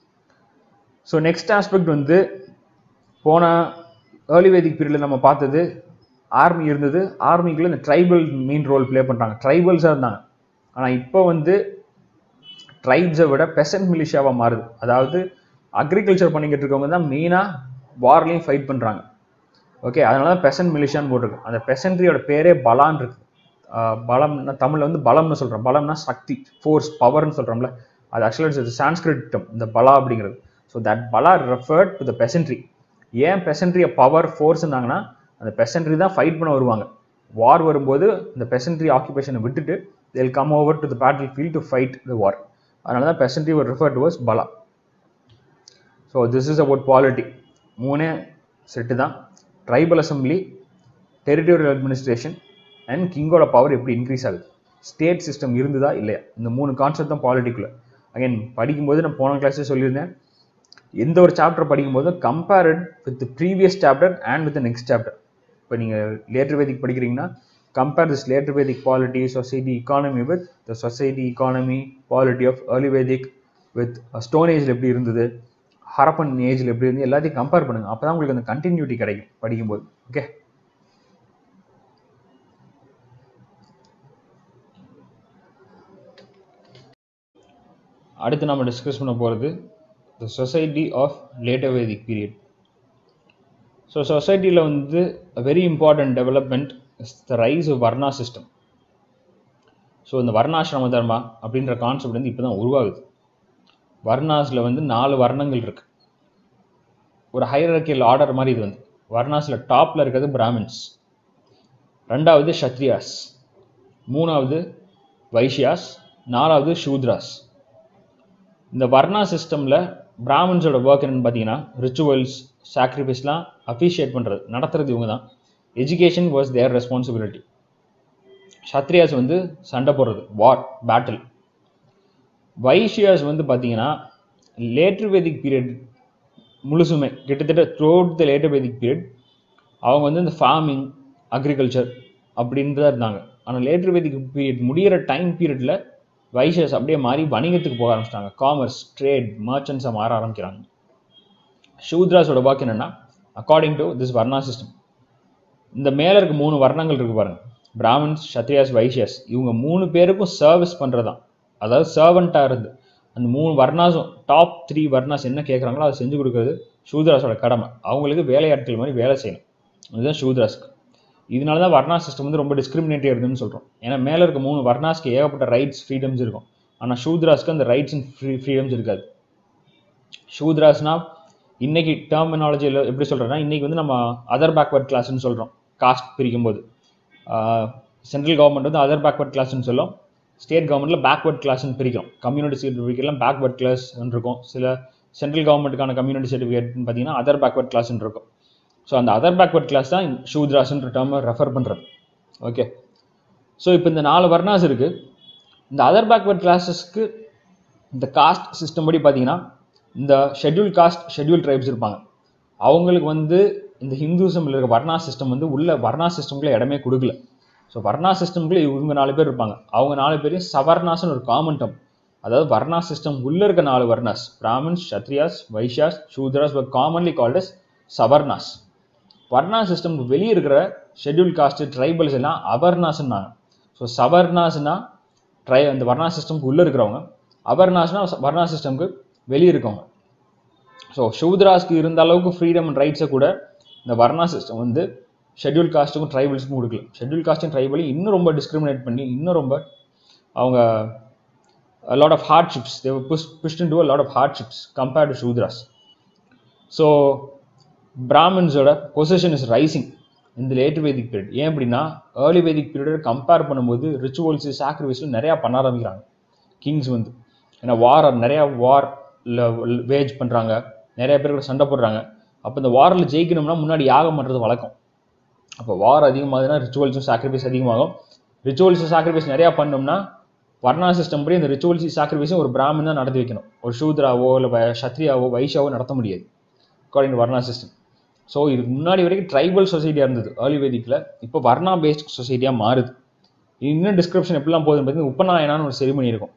ஸோ நெக்ஸ்ட் ஆஸ்பெக்ட் வந்து போன ஏர்லி வேதிக் பீரியடில் நம்ம பார்த்தது ஆர்மி இருந்தது. ஆர்மிக்குள்ள இந்த ட்ரைபல் மெயின் ரோல் ப்ளே பண்ணுறாங்க, ட்ரைபல்ஸாக இருந்தாங்க. ஆனால் இப்போ வந்து ட்ரைப்ஸை விட பெசன்ட் மிலிஷியாவாக மாறுது. அதாவது அக்ரிகல்ச்சர் பண்ணிக்கிட்டு இருக்கவங்க தான் மெயினாக வார்லையும் ஃபைட் பண்ணுறாங்க. ஓகே, அதனால தான் பெசன்ட் மிலிஷியான்னு போட்டிருக்கு. அந்த பெசன்ட்ரியோட பேரே பலான் இருக்கு. பலம்னா தமிழில் வந்து பலம்னு சொல்கிறோம். பலம்னா சக்தி, ஃபோர்ஸ், பவர்னு சொல்கிறோம்ல. அது ஆக்சுவலாக இட்ஸ் சான்ஸ்கிரிட் டேர்ம் இந்த பலா அப்படிங்கிறது. So that bala referred to the peasantry. ஏன் பெசன்ட்ரியை பவர் ஃபோர்ஸ்னாங்கன்னா அந்த பெசன்ட்ரி தான் ஃபைட் பண்ண வருவாங்க. வார் வரும்போது இந்த பெசன்ட்ரி ஆக்குபேஷனை விட்டுட்டு they will come over to the battlefield to fight the war. அதனால தான் peasantry were referred to as bala. So this is about polity. மூணே செட்டு தான்: tribal assembly, territorial administration and கிங்கோட பவர் எப்படி இன்க்ரீஸ் ஆகுது, ஸ்டேட் சிஸ்டம் இருந்ததா இல்லையா. இந்த மூணு கான்செப்ட் தான் பாலிட்டிக்குள்ள. அகைன் படிக்கும்போது நான் போன கிளாஸே சொல்லியிருந்தேன், எந்த ஒரு சாப்டர் படிக்கும்போது compared with previous chapter and with next chapter. இப்போ நீங்கள் லேட்டர் வேதிக் படிக்கிறீங்கன்னா compare this later Vedic polity, society, economy with the society, economy, polity of early Vedic with stone ஏஜில் எப்படி இருந்தது, ஹரப்பன் ஏஜில் எப்படி இருந்து, எல்லாத்தையும் கம்பேர் பண்ணுங்கள். அப்போ தான் உங்களுக்கு அந்த கண்டினியூட்டி கிடைக்கும் படிக்கும்போது. ஓகே, அடுத்து நம்ம டிஸ்கஸ் பண்ண போகிறது the society of later Vedic period. So சொசைட்டியில் வந்து very important development is the rise of varna system. So இந்த வர்ணாசிரம தர்மா அப்படின்ற கான்செப்ட் வந்து இப்போ தான் உருவாகுது. வர்ணாஸில் வந்து 4 வர்ணங்கள் இருக்குது. ஒரு ஹையரார்க்கியல் ஆர்டர் மாதிரி இது வந்து. வர்ணாஸில் டாப்பில் இருக்கிறது பிராமின்ஸ், 2வது ஷத்ரியாஸ், 3வது வைஷ்யாஸ், 4வது ஷூத்ராஸ். இந்த வர்ணா சிஸ்டமில் பிராமின்ஸோட ஒர்க் என்னென்னு பார்த்தீங்கன்னா ரிச்சுவல்ஸ், சாக்ரிஃபைஸ்லாம் அஃபிஷியேட் பண்ணுறது, நடத்துறது இவங்க தான். Education was their responsibility. Kshatriyas வந்து சண்டை போடுறது, வார், பேட்டில். வைஷ்யாஸ் வந்து பார்த்தீங்கன்னா லேட்டர் வேதிக் பீரியட் முழுசுமே கிட்டத்தட்ட throughout the later Vedic period அவங்க வந்து இந்த ஃபார்மிங், அக்ரிகல்ச்சர் அப்படின்ட்டு தான் இருந்தாங்க. ஆனால் லேட்டர் வேதிக் பீரியட் முடிகிற டைம் பீரியடில் வைஷ்யாஸ் அப்படியே மாறி வணிகத்துக்கு போக ஆரம்பிச்சிட்டாங்க. காமர்ஸ், ட்ரேட், மர்ச்சன்ஸை மாற ஆரம்பிக்கிறாங்க. ஷூத்ராஸோட ஒர்க் என்னென்னா according to this varna system, இந்த மேலே இருக்க 3 வர்ணங்கள் இருக்கு பாருங்க, பிராமின்ஸ், ஷத்ரியாஸ், வைஷ்யாஸ், இவங்க 3 பேருக்கும் சர்வீஸ் பண்ணுறதான். அதாவது சர்வெண்ட்டாக இருந்து அந்த 3 வர்ணாஸும் டாப் 3 வர்ணாஸ் என்ன கேட்குறாங்களோ அதை செஞ்சு கொடுக்குறது ஷூத்ராஸோட கடமை. அவங்களுக்கு வேலையாட்கள் மாதிரி வேலை செய்யணும், அதுதான் ஷூத்ராஸ்க்கு. இதனால தான் வர்ணா சிஸ்டம் வந்து ரொம்ப டிஸ்கிரிமினேட்டிவ் இருக்குதுன்னு சொல்கிறோம். ஏன்னா மேலே இருக்க 3 வர்ணாஸ்க்கு ஏகப்பட்ட ரைட்ஸ், ஃப்ரீடம்ஸ் இருக்கும். ஆனால் ஷூத்ராஸ்க்கு அந்த ரைட்ஸ் அண்ட் ஃப்ரீடம்ஸ் இருக்காது. ஷூத்ராஸ்னா இன்னைக்கு டெர்மினாலஜியில் எப்படி சொல்கிறேன்னா, இன்றைக்கி வந்து நம்ம அதர் பேக்வர்ட் கிளாஸ்ன்னு சொல்கிறோம். காஸ்ட் பிரிக்கும்போது சென்ட்ரல் கவர்மெண்ட் வந்து அதர் பேக்வர்ட் கிளாஸ்ன்னு சொல்லும், ஸ்டேட் கவர்மெண்ட்டில் பேக்வர்ட் கிளாஸ்ன்னு பிரிக்கும். கம்யூனிட்டி சர்டிஃபிகேட்லாம் பேக்வர்ட் கிளாஸ்ன்னு இருக்கும். சில சென்ட்ரல் கவர்மெண்ட்டுக்கான கம்யூனிட்டி சர்டிஃபிகேட்னு பார்த்தீங்கன்னா அதர் பேக்வர்ட் கிளாஸ்ன்னு இருக்கும். ஸோ அந்த அதர் பேக்வர்ட் கிளாஸ் தான் ஷூத்ராஸ்ன்ற டேர்மை ரெஃபர் பண்ணுறது. ஓகே, ஸோ இப்போ இந்த 4 வர்ணாஸ் இருக்குது. இந்த அதர் பேக்வர்ட் கிளாஸஸ்க்கு இந்த காஸ்ட் சிஸ்டம் படி பார்த்தீங்கன்னா இந்த ஷெட்யூல் காஸ்ட் ஷெட்யூல் ட்ரைப்ஸ் இருப்பாங்க, அவங்களுக்கு வந்து இந்த ஹிந்துசமில் இருக்க வர்ணா சிஸ்டம் வந்து உள்ள வர்ணா சிஸ்டம்குள்ளே இடமே கொடுக்கல. ஸோ வர்ணா சிஸ்டம்குள்ளே இவங்க 4 பேர் இருப்பாங்க. அவங்க 4 பேரையும் சவர்ணாஸ்னு ஒரு காமன் டேர்ம், அதாவது வர்ணா சிஸ்டம் உள்ள இருக்க 4 varnas Brahmins, Kshatriyas, Vaishyas, Shudras were commonly called as Savarnas. Varna சிஸ்டம்க்கு வெளியே இருக்கிற ஷெட்யூல் காஸ்ட் ட்ரைபல்ஸ் எல்லாம் அவர்ணாஸ்னாங்க. ஸோ சவர்ணாஸ்னா அந்த வர்ணா சிஸ்டம்க்கு உள்ளே இருக்கிறவங்க, அவர்ணாஸ்னா வர்ணா சிஸ்டம்க்கு வெளியே இருக்கவங்க. ஸோ சூத்ராஸ்க்கு இருந்த அளவுக்கு ஃப்ரீடம் அண்ட் ரைட்ஸை கூட இந்த வர்ணா சிஸ்டம் வந்து ஷெட்யூல் காஸ்ட்டுக்கும் ட்ரைபல்ஸுக்கும் கொடுக்கல. ஷெட்யூல் காஸ்ட்டும் ட்ரைபலையும் இன்னும் ரொம்ப டிஸ்கிரிமினேட் பண்ணி இன்னும் ரொம்ப அவங்க a lot of hardships, they were pushed into a lot of hardships compared to Shudras. So Brahmins-ஓட பொசிஷன் இஸ் ரைசிங் இந்த லேட் வேதிக் பீரியட். ஏன் அப்படின்னா ஏர்லி வேதிக் பீரியட் கம்பேர் பண்ணும்போது ரிச்சுவல்ஸ் சாக்ரிஃபைஸில் நிறையா பண்ண ஆரம்பிக்கிறாங்க கிங்ஸ் வந்து. ஏன்னா நிறையா வாரில் வேஜ் பண்ணுறாங்க, நிறைய பேர் கூட சண்டை போடுறாங்க. அப்போ இந்த வாரில் ஜெயிக்கணும்னா முன்னாடி யாகம் பண்ணுறது வழக்கம். அப்போ வார் அதிகமாகுதுன்னா ரிச்சுவல்ஸும் சாக்ரிஃபைஸ் அதிகமாகும். ரிச்சுவல்ஸும் சாக்ரிஃபைஸ் நிறையா பண்ணோம்னா வர்ணா சிஸ்டம் படி இந்த ரிச்சுவல்ஸ் சாக்ரிஃபைஸும் ஒரு பிராமணன் தான் நடத்தி வைக்கணும். ஒரு சூத்ராவோ இல்லை சத்ரியாவோ வைஷ்யாவோ நடத்த முடியாது according to varna system. So இதுக்கு முன்னாடி வரைக்கும் ட்ரைபல் சொசைட்டியாக இருந்தது ஏர்லி வேதிக்கில். இப்போ வர்ணா பேஸ்ட் சொசைட்டியாக மாறுது. இன்னும் டிஸ்கிரிப்ஷன் எப்படிலாம் போகுதுன்னு பார்த்தீங்கன்னா உபநாயனான்னு ஒரு செரிமனி இருக்கும்.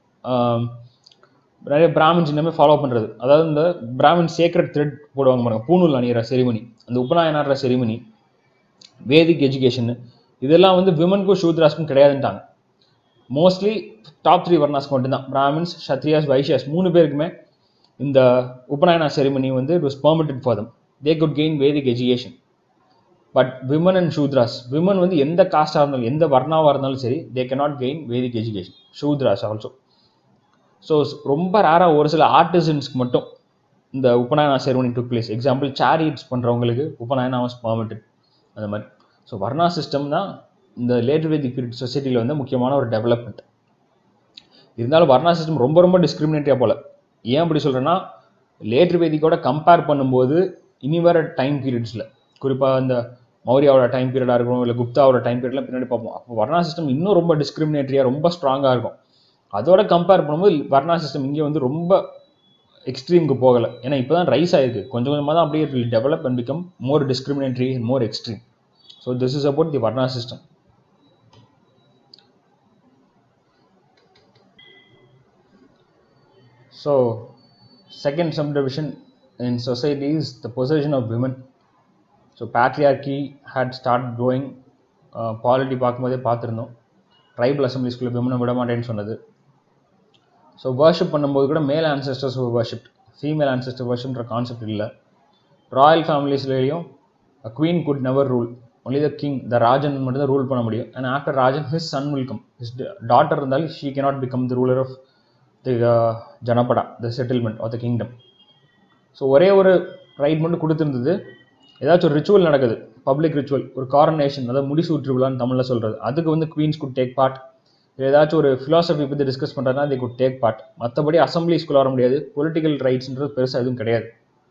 நிறைய பிராமின்ஸ் இன்னமே ஃபாலோ பண்ணுறது, அதாவது இந்த பிராமின் சேக்ரெட் த்ரெட் போடுவாங்க பாருங்க, பூணூல் அணிகிற செரிமனி, அந்த உபநாயனான்ற செரிமனி, வேதிக் எஜுகேஷன், இதெல்லாம் வந்து விமனுக்கும் சூத்ராஸ்க்கும் கிடையாதுன்ட்டாங்க. மோஸ்ட்லி டாப் 3 வர்ணாஸ்க்கு மட்டும்தான், பிராமின்ஸ், சத்ரியாஸ், வைஷ்யாஸ் 3 பேருக்குமே இந்த உபநாயனா செரிமனி வந்து it was permitted for them. They could gain Vedic education. But women and Shudras, women வந்து எந்த காஸ்டாக இருந்தாலும் எந்த வர்ணாவாக இருந்தாலும் சரி, they cannot gain Vedic education. Shudras also. So ரொம்ப ரேராக ஒரு சில ஆர்டிசன்ஸ்க்கு மட்டும் இந்த upanayana ceremony took place. Example chariots பண்ணுறவங்களுக்கு உபநாயனா வாஸ் பெர்மிட்டட், அந்த மாதிரி. ஸோ வர்ணா சிஸ்டம் தான் இந்த லேட் வேதிக் பீரியட் சொசைட்டியில் வந்து முக்கியமான ஒரு டெவலப்மெண்ட். இருந்தாலும் வர்ணா சிஸ்டம் ரொம்ப ரொம்ப டிஸ்கிரிமினேட்டிவாக போல. ஏன் அப்படி சொல்கிறேன்னா லேட் வேதிக்கோட கம்பேர் பண்ணும்போது இனி வர டைம் பீரியட்ஸில், குறிப்பாக இந்த மௌரியாவோட டைம் பீரியடாக இருக்கும் இல்லை குப்தாவோட டைம் பீரியட்லாம் பின்னாடி பார்ப்போம். அப்போ வர்ணா சிஸ்டம் இன்னும் ரொம்ப டிஸ்கிரிமினேட்டரியாக ரொம்ப ஸ்ட்ராங்காக இருக்கும். அதோட கம்பேர் பண்ணும்போது வர்ணா சிஸ்டம் இங்கே வந்து ரொம்ப எக்ஸ்ட்ரீமுக்கு போகலை. ஏன்னா இப்போ தான் ரைஸ் ஆகிருக்கு, கொஞ்சம் கொஞ்சமாக தான் அப்படியே develop and become more discriminatory and more extreme. So this is about the varna system. So second subdivision in society is the possession of women. So patriarchy had started growing. Polity பார்க்கும்போதே பார்த்துருந்தோம், tribal அசம்பிளிஸ்குள்ளே விமனை விட மாட்டேன்னு சொன்னது. So worship பண்ணும்போது கூட male ancestors worship, female ancestor வர்ஷிப்ன்ற concept இல்லை. Royal ஃபேமிலிஸ்லேயும் queen could never rule, only the king, the rajan மட்டும் தான் ரூல் பண்ண முடியும். And after rajan his son will come. His daughter இருந்தாலும் she cannot become the ruler of the janapada, the settlement of the kingdom. So ஒரே ஒரு right மட்டும் கொடுத்துருந்தது, ஏதாச்சும் ஒரு ரிச்சுவல் நடக்குது, பப்ளிக் ரிச்சுவல், ஒரு காரனேஷன், அதாவது முடிசூற்று விழான்னு தமிழில் சொல்கிறது, அதுக்கு வந்து குவீன்ஸ் குட் டேக் பார்ட். ஏதாச்சும் ஒரு ஃபிலாசபி பற்றி டிஸ்கஸ் பண்ணுறதுனா தே குட் டேக் பார்ட். மற்றபடி அசம்பிளிஸ்குள்ள வர முடியாது. பொலிட்டிக்கல் ரைட்ஸ்ன்றது பெருசாக எதுவும் கிடையாது.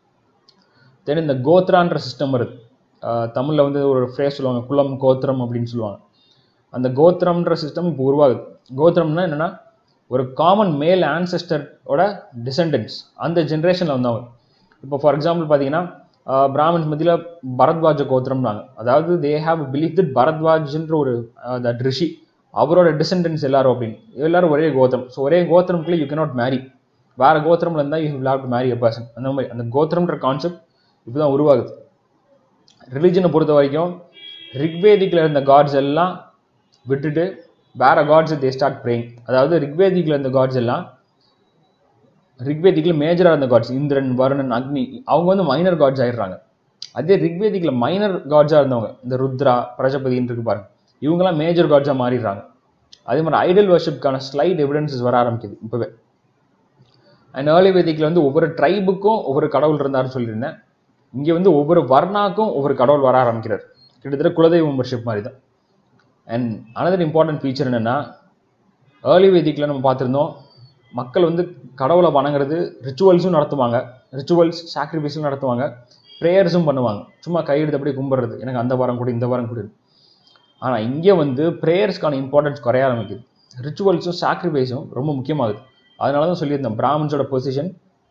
தென் இந்த கோத்ரான்ற சிஸ்டம் வருது. தமிழில் வந்து ஒரு ஃப்ரேஸ் சொல்லுவாங்க, குலம் கோத்திரம் அப்படின்னு சொல்லுவாங்க. அந்த கோத்திரம்ன்ற சிஸ்டம் இப்போ உருவாகுது. கோத்திரம்னா என்னென்னா ஒரு காமன் மேல் ஆன்செஸ்டரோட டிசெண்டன்ஸ் அந்த ஜென்ரேஷனில் வந்தவங்க. இப்போ ஃபார் எக்ஸாம்பிள் பார்த்தீங்கன்னா பிராமின்ஸ் மத்தியில் பரத்வாஜ கோத்திரம்னாங்க. அதாவது தே ஹாவ் பிலீவ் தட் பரத்வாஜ்ன்ற ஒரு தட் ரிஷி, அவரோட டிசெண்டன்ஸ் எல்லாரும் அப்படின்னு, எல்லாரும் ஒரே கோத்திரம். ஸோ ஒரே கோத்திரம்குள்ளே யூ கேனாட் மேரி, வேறு கோத்திரம்ல இருந்தால் you have to marry a person. அந்த மாதிரி அந்த கோத்திரம்ன்ற கான்செப்ட் இப்போ தான் உருவாகுது. ரிலிஜனை பொறுத்த வரைக்கும் ரிக்வேதிக்கில் இருந்த காட்ஸ் எல்லாம் விட்டுட்டு வேறு காட்ஸ் தே ஸ்டார்ட் ப்ரேயிங். அதாவது ரிக்வேதிக்கில் இருந்த காட்ஸ் எல்லாம், ரிக்வேதிக்கில் மேஜராக இருந்த காட்ஸ் இந்திரன், வருணன், அக்னி, அவங்க வந்து மைனர் காட்ஸ் ஆகிடுறாங்க. அதே ரிக்வேதிக்கில் மைனர் காட்ஸாக இருந்தவங்க, இந்த ருத்ரா, பிரஜபதின்னு இருக்கு பாருங்க, இவங்கெல்லாம் மேஜர் காட்ஸாக மாறிடுறாங்க. அதே மாதிரி ஐடல் வர்ஷிப்கான ஸ்லைட் எவிடன்சஸ் வர ஆரம்பிக்குது இப்போவே. அண்ட் ஏர்லி வேதிக்கில் வந்து ஒவ்வொரு ட்ரைபுக்கும் ஒவ்வொரு கடவுள் இருந்தாருன்னு சொல்லியிருந்தேன். இங்கே வந்து ஒவ்வொரு வர்ணாக்கும் ஒவ்வொரு கடவுள் வர ஆரம்பிக்கிறார். கிட்டத்தட்ட குலதெய்வம் வர்ஷிப் மாதிரி தான். அண்ட் அனதர் இம்பார்ட்டன்ட் ஃபீச்சர் என்னென்னா, ஏர்லி வேதிக்கில் நம்ம பார்த்துருந்தோம், மக்கள் வந்து கடவுளை வணங்குறது, ரிச்சுவல்ஸும் நடத்துவாங்க, ரிச்சுவல்ஸ் சாக்ரிஃபைஸும் நடத்துவாங்க, ப்ரேயர்ஸும் பண்ணுவாங்க. சும்மா கையெடுத்து அப்படியே கும்பிட்றது, எனக்கு அந்த வாரம் கூட இந்த வாரம் கூட. ஆனால் இங்கே வந்து ப்ரேயர்ஸ்க்கான இம்பார்ட்டன்ஸ் குறைய ஆரம்பிக்குது, ரிச்சுவல்ஸும் சாக்ரிஃபைஸும் ரொம்ப முக்கியமாகுது. அதனால தான் சொல்லியிருந்தேன் பிராமின்ஸோட பொசிஷன்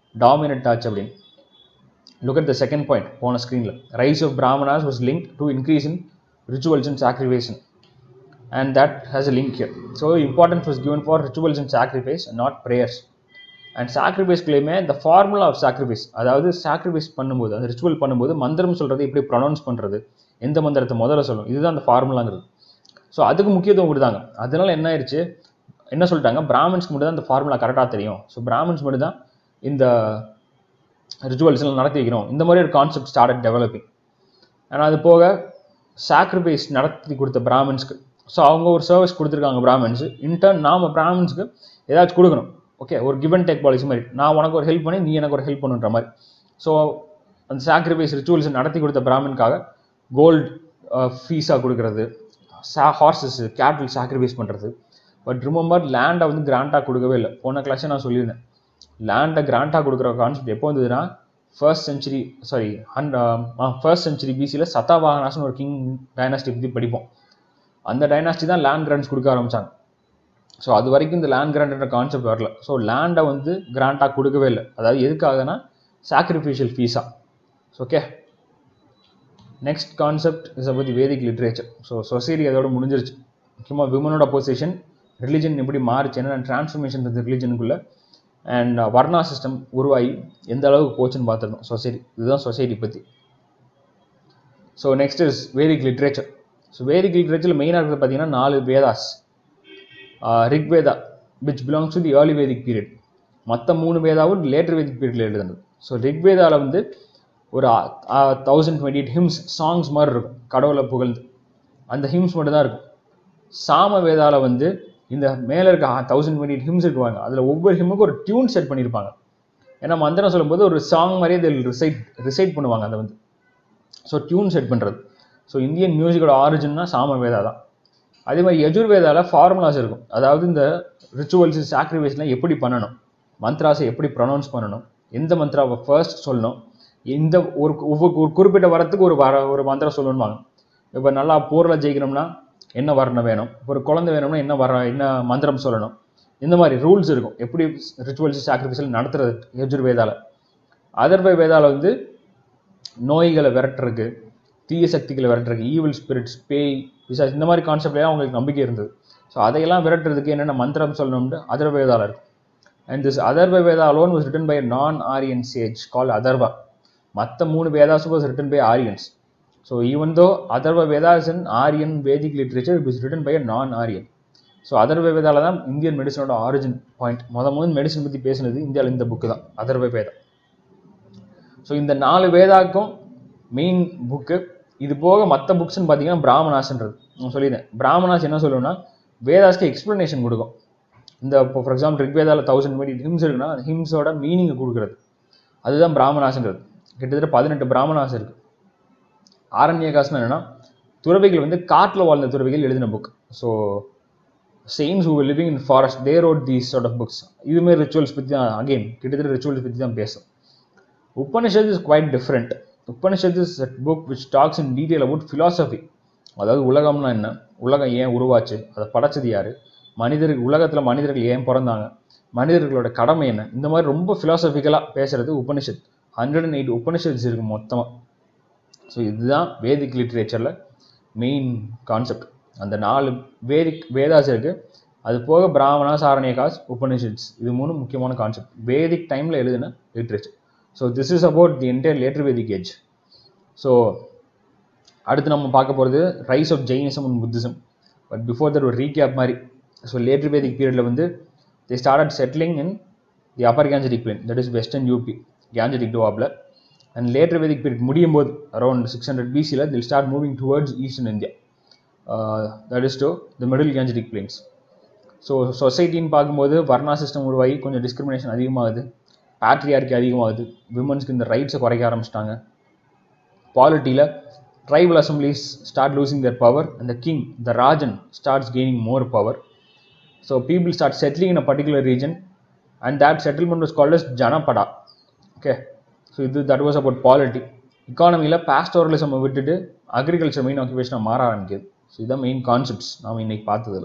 டாமினட் ஆச்சு அப்படின்னு. Look at the second point போன ஸ்க்ரீனில். Rise of Brahmanas was link to increase in rituals and sacrifice, and that has a link here. So importance was given for rituals and sacrifice and not prayers. And sacrifice claim the formula of sacrifice, அதாவது sacrifice பண்ணும்போது அந்த ritual பண்ணும்போது மந்திரம் சொல்கிறது எப்படி pronounce பண்ணுறது, எந்த மந்திரத்தை முதல்ல சொல்லணும், இதுதான் அந்த ஃபார்முலாங்கிறது. ஸோ அதுக்கு முக்கியத்துவம் கொடுத்தாங்க. அதனால என்ன ஆயிடுச்சு, என்ன சொல்லிட்டாங்க, பிராமின்ஸ்க்கு மட்டும் தான் இந்த ஃபார்முலா கரெக்டாக தெரியும், ஸோ பிராமின்ஸ் மட்டும் தான் இந்த ரிச்சுவல்ஸ் எல்லாம் நடத்தி வைக்கணும், இந்த மாதிரி ஒரு கான்செப்ட் ஸ்டார்டட் டெவலப்பிங். ஆனால் அது போக சாக்ரிஃபைஸ் நடத்தி கொடுத்த பிராமின்ஸ்க்கு, ஸோ அவங்க ஒரு சர்வீஸ் கொடுத்துருக்காங்க பிராமின்ஸு, இன்டர்ன் நாம் பிராமின்ஸ்க்கு ஏதாச்சும் கொடுக்கணும். ஓகே, ஒரு கிவ் அண்ட் டேக் பாலிசி மாதிரி, நான் உனக்கு ஒரு ஹெல்ப் பண்ணி நீ எனக்கு ஒரு ஹெல்ப் பண்ணுன்ற மாதிரி. ஸோ அந்த சாக்ரிஃபைஸ் ரிச்சுவல்ஸ் நடத்தி கொடுத்த பிராமின்காக கோல்டு ஃபீஸாக கொடுக்கறது, ஹார்சஸ் கேட்டில் சாக்ரிஃபைஸ் பண்ணுறது. பட் ரிமெம்பர், லேண்டை வந்து கிராண்டாக கொடுக்கவே இல்லை. போன கிளாஸே நான் சொல்லியிருந்தேன், லேண்டை கிராண்டாக கொடுக்குற கான்செப்ட் எப்போ வந்ததுன்னா ஃபர்ஸ்ட் சென்ச்சுரி பிசியில் சதாவாகனாஸ்னு ஒரு கிங் டைனாஸ்டி பற்றி படிப்போம். அந்த டைனாஸ்டி தான் லேண்ட் கிராண்ட்ஸ் கொடுக்க ஆரம்பித்தாங்க. ஸோ அது வரைக்கும் இந்த லேண்ட் கிராண்ட்ன்ற கான்செப்ட் வரல. ஸோ லேண்டை வந்து கிராண்டாக கொடுக்கவே இல்லை. அதாவது எதுக்காகனா சாக்ரிஃபிஷியல் ஃபீஸாக. Okay, next concept is about the Vedic literature. So society அதோட முடிஞ்சிருச்சு. முக்கியமாக விமனோட பொசிஷன், ரிலிஜன் எப்படி மாறிச்சு, என்னென்ன டிரான்ஸ்ஃபர்மேஷன் இந்த ரிலிஜனுக்குள்ளே, அண்ட் வர்ணா சிஸ்டம் உருவாகி எந்த அளவுக்கு போச்சுன்னு பார்த்துருந்தோம் சொசைட்டி. இதுதான் சொசைட்டி பற்றி. So next is Vedic literature. So வேதிக் லிட்ரேச்சரில் மெயினாக இருக்கிறது பார்த்தீங்கன்னா 4 Vedas. Rigveda which belongs to the early Vedic period, மற்ற 3 வேதாவும் லேட்டர் வேதிக் பீரியடில் எழுதுனது. ஸோ ரிக்வேதாவில் வந்து ஒரு 1028 ஹிம்ஸ் சாங்ஸ் மாதிரி இருக்கும், கடவுளை புகழ்ந்து அந்த ஹிம்ஸ் மட்டும் தான் இருக்கும். சாம வேதாவில் வந்து இந்த மேலே இருக்க 1028 ஹிம்ஸ் இருக்குவாங்க, அதில் ஒவ்வொரு ஹிம்முக்கும் ஒரு டியூன் செட் பண்ணியிருப்பாங்க. ஏன்னா மந்திரம் சொல்லும்போது ஒரு சாங் மாதிரியே இதில் ரிசைட் பண்ணுவாங்க அதை வந்து. ஸோ டியூன் செட் பண்ணுறது. ஸோ இந்தியன் மியூசிக்கோட ஆரிஜின்னா சாம வேதா தான். அதே மாதிரி யஜுர்வேதாவில் ஃபார்முலாஸ் இருக்கும், அதாவது இந்த ரிச்சுவல்ஸ் சாக்ரிஃபைஸ்லாம் எப்படி பண்ணணும், மந்த்ராஸை எப்படி ப்ரொனவுன்ஸ் பண்ணணும், எந்த மந்த்ராவை ஃபர்ஸ்ட் சொல்லணும், இந்த ஒரு குறிப்பிட்ட வரத்துக்கு ஒரு மந்திரம் சொல்லணும்வாங்க. இப்போ நல்லா போரில் ஜெயிக்கணும்னா என்ன வர்ணம் வேணும், ஒரு குழந்தை வேணும்னா என்ன மந்திரம் சொல்லணும், இந்த மாதிரி ரூல்ஸ் இருக்கும் எப்படி ரிச்சுவல்ஸ் சாக்ரிஃபைஸில் நடத்துறது யஜுர்வேதாவில். அதர்வை வேதாவில் வந்து நோய்களை விரட்டுறதுக்கு, தீய சக்திகளை விரட்டுறதுக்கு, ஈவில் ஸ்பிரிட்ஸ், பேய், பிசாஸ், இந்த மாதிரி கான்செப்ட்லாம் அவங்களுக்கு நம்பிக்கை இருந்தது. ஸோ அதையெல்லாம் விரட்டுறதுக்கு என்னென்ன மந்திரம் சொல்லணும்னு அதர்வ வேதாவில் இருக்கும். And this Atharva Veda alone was written by a non-Aryan sage called Atharva. மற்ற 3 Vedas was written by Aryans. So even though Atharva Veda is in Aryan Vedic literature, it is written by a non-Aryan. So Atharva வேதாவில் தான் இந்தியன் மெடிசனோட ஆரிஜின் பாயிண்ட். முதல் medicine பற்றி பேசினது இந்தியாவில் இந்த book தான், அதர்வ வேதா. ஸோ இந்த 4 வேதாக்கும் மெயின் புக்கு. இது போக மற்ற புக்ஸ்ன்னு பார்த்தீங்கன்னா பிராமணாஸ்ன்றது நான் சொல்லியிருந்தேன். பிராமணாஸ் என்ன சொல்லுவோம்னா வேதாஸ்க்கு எக்ஸ்பிளனேஷன் கொடுக்கும். இந்த இப்போ ஃபார் எக்ஸாம்பிள் ரிக்வேதாவில் 1028 ஹிம்ஸ் இருக்குன்னா அந்த ஹிம்ஸோட மீனிங்கை கொடுக்குறது, அதுதான் பிராமணாஸ்ன்றது. கிட்டத்தட்ட 18 பிராமணாஸ் இருக்குது. ஆரண்யகாஸ்னா என்னென்னா துறவிகள் வந்து காட்டில் வாழ்ந்த துறவிகள் எழுதின book. So saints who living in forest they wrote these sort of books. இதுமாரி ரிச்சுவல்ஸ் பற்றி தான், அகெயின் கிட்டத்தட்ட ரிச்சுவல்ஸ் பற்றி தான் பேசும். Upanishad is quite different. Upanishad is a book which talks in detail about philosophy. அதாவது உலகம்னா என்ன, உலகம் ஏன் உருவாச்சு, அதை படைச்சது யார், உலகத்தில் மனிதர்கள் ஏன் பிறந்தாங்க, மனிதர்களோட கடமை என்ன, இந்த மாதிரி ரொம்ப ஃபிலாசபிக்கலாக பேசுகிறது உபனிஷத். 108 உபனிஷத்ஸ் இருக்குது மொத்தமாக. ஸோ இதுதான் வேதிக் லிட்ரேச்சரில் மெயின் கான்செப்ட். அந்த 4 வேதாஸ் இருக்குது. அது போக பிராமணாஸ், ஆரண்யகாஸ், உபனிஷத்ஸ், இது 3 முக்கியமான கான்செப்ட் வேதிக் டைமில் எழுதின literature. So this is about the entire later Vedic age. So அடுத்து நம்ம பார்க்க போகிறது rise of Jainism and Buddhism. But before that ஒரு ரீகேப் மாதிரி. ஸோ லேட்டர் வேதிக் பீரியடில் வந்து they started settling in the upper Gangetic plain, that is western UP, Gangetic டோவாப்ல. And later Vedic period முடியும் போது அரௌண்ட் 600 BCயில் they'll start moving towards eastern India, that is to the middle கேஞ்சரிக் planes. So சொசைட்டின்னு பார்க்கும்போது varna system உருவாகி கொஞ்சம் discrimination அதிகமாகுது, patriarchy அதிகமாகுது, விமன்ஸ்க்கு இந்த ரைட்ஸை குறைக்க ஆரம்பிச்சிட்டாங்க. பாலிட்டியில் tribal assemblies start losing their power and the king, the Rajan, starts gaining more power. So people start settling in a particular region and that settlement was called as Janapada. Okay, so that was about polity. Economy la pastoralism விட்டுட்டு agriculture main occupation மாற ஆரம்பிக்குது. So இதுதான் main concepts நாம் இன்னைக்கு பார்த்ததில்.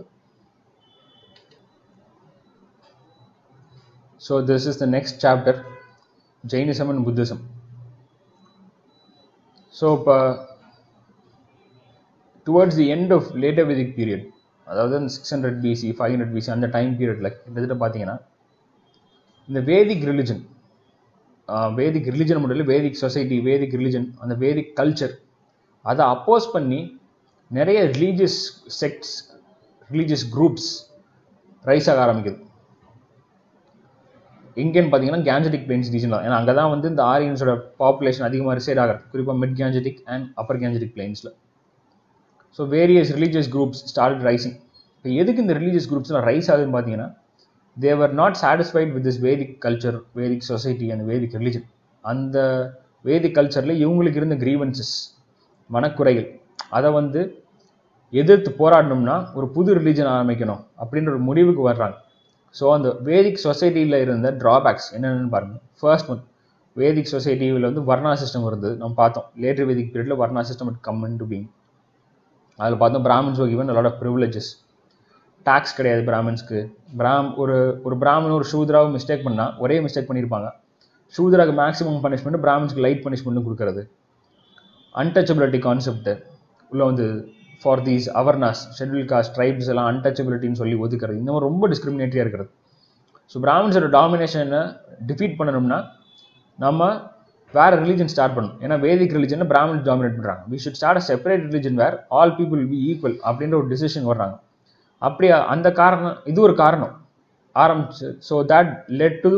So this is the next chapter. Jainism and Buddhism. So இப்போ towards the end of later Vedic period, அதாவது 600 BC 500 BC அந்த டைம் பீரியடில் கிட்டத்தட்ட பார்த்தீங்கன்னா இந்த வேதிக் ரிலிஜன் மட்டும் இல்லை, வேதிக் சொசைட்டி, வேதிக் ரிலிஜன், அந்த வேதிக் கல்ச்சர், அதை அப்போஸ் பண்ணி நிறைய religious sects, religious groups rise ஆக ஆரம்பிக்குது. எங்கேன்னு பார்த்தீங்கன்னா கேஞ்சடிக் பிளெயின்ஸ் ரீஜன் தான். ஏன்னா அங்கே தான் வந்து இந்த ஆரியன்ஸோட பாப்புலேஷன் அதிகமாக ரிசைட் ஆகிறது, குறிப்பாக mid Gangetic and upper Gangetic பிளெயின்ஸில். So various religious groups start rising. இப்போ எதுக்கு இந்த ரிலீஜியஸ் குரூப்ஸ்லாம் ரைஸ் ஆகுதுன்னு பார்த்தீங்கன்னா, they were not satisfied with this Vedic culture, Vedic society and Vedic religion. அந்த வேதிக் கல்ச்சரில் இவங்களுக்கு இருந்த கிரீவன்சஸ், மனக்குறைகள், அதை வந்து எதிர்த்து போராடணும்னா ஒரு புது ரிலீஜன் ஆரம்பிக்கணும் அப்படின்ற ஒரு முடிவுக்கு வர்றாங்க. ஸோ அந்த வேதிக் சொசைட்டியில் இருந்த ட்ராபேக்ஸ் என்னென்னு பாருங்கள். ஃபர்ஸ்ட் ஒன், வேதிக் சொசைட்டியில் வந்து வர்ணா சிஸ்டம் இருந்தது, நம்ம பார்த்தோம். லேட்டர் வேதிக் பீரியடில் varna system it come in to being. அதில் பார்த்தோம் Brahmins were given a lot of privileges. Tax கிடையாது பிராமின்ஸ்க்கு. ஒரு பிராமன் ஒரு சூத்ராவை மிஸ்டேக் பண்ணால், ஒரே மிஸ்டேக் பண்ணியிருப்பாங்க, சூத்ராக்கு மேக்ஸிமம் பனிஷ்மெண்ட், பிராமின்ஸ்க்கு லைட் பனிஷ்மெண்ட்டும் கொடுக்கறது. அன்டச்சபிலிட்டி கான்செப்ட் உள்ள வந்து for these Avarnas, schedule caste, tribes எல்லாம் அன்டச்சபிலிட்டின்னு சொல்லி ஒதுக்கிறது. இந்த மாதிரி ரொம்ப டிஸ்கிரிமினேட்டரியாக இருக்கிறது. ஸோ பிராமின்ஸோட டாமினேஷனை டிஃபீட் பண்ணணும்னா நம்ம வேறு ரிலீஜன் ஸ்டார்ட் பண்ணணும். ஏன்னா வேதிக் ரிலிஜனை பிராமின்ஸ் டாமினேட் பண்ணுறாங்க. We should start a separate religion where all people will be equal அப்படின்ற ஒரு டிசிஷன் வர்றாங்க. அப்படியா அந்த காரணம், இது ஒரு காரணம் ஆரம்பிச்சு. So that led to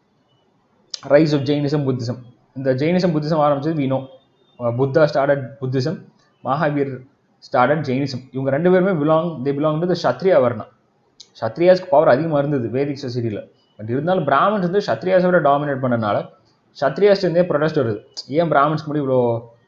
rise of Jainism, Buddhism. இந்த ஜெயினிசம் புத்திசம் ஆரம்பிச்சது we know. Buddha started Buddhism, Mahavir started Jainism. இவங்க ரெண்டு பேருமே belong to the Kshatriya varna. சத்ரியாஸ்க்கு பவர் அதிகமாக இருந்தது வேதிக் சொசைட்டியில். பட் இருந்தாலும் பிராமின்ஸ் வந்து சத்ரியாஸோட டாமினேட் பண்ணனால சத்ரியாஸ்லேருந்தே ப்ரொடெஸ்ட் வருது. ஏன் பிராமின்ஸ்க்கு மட்டும் இவ்வளோ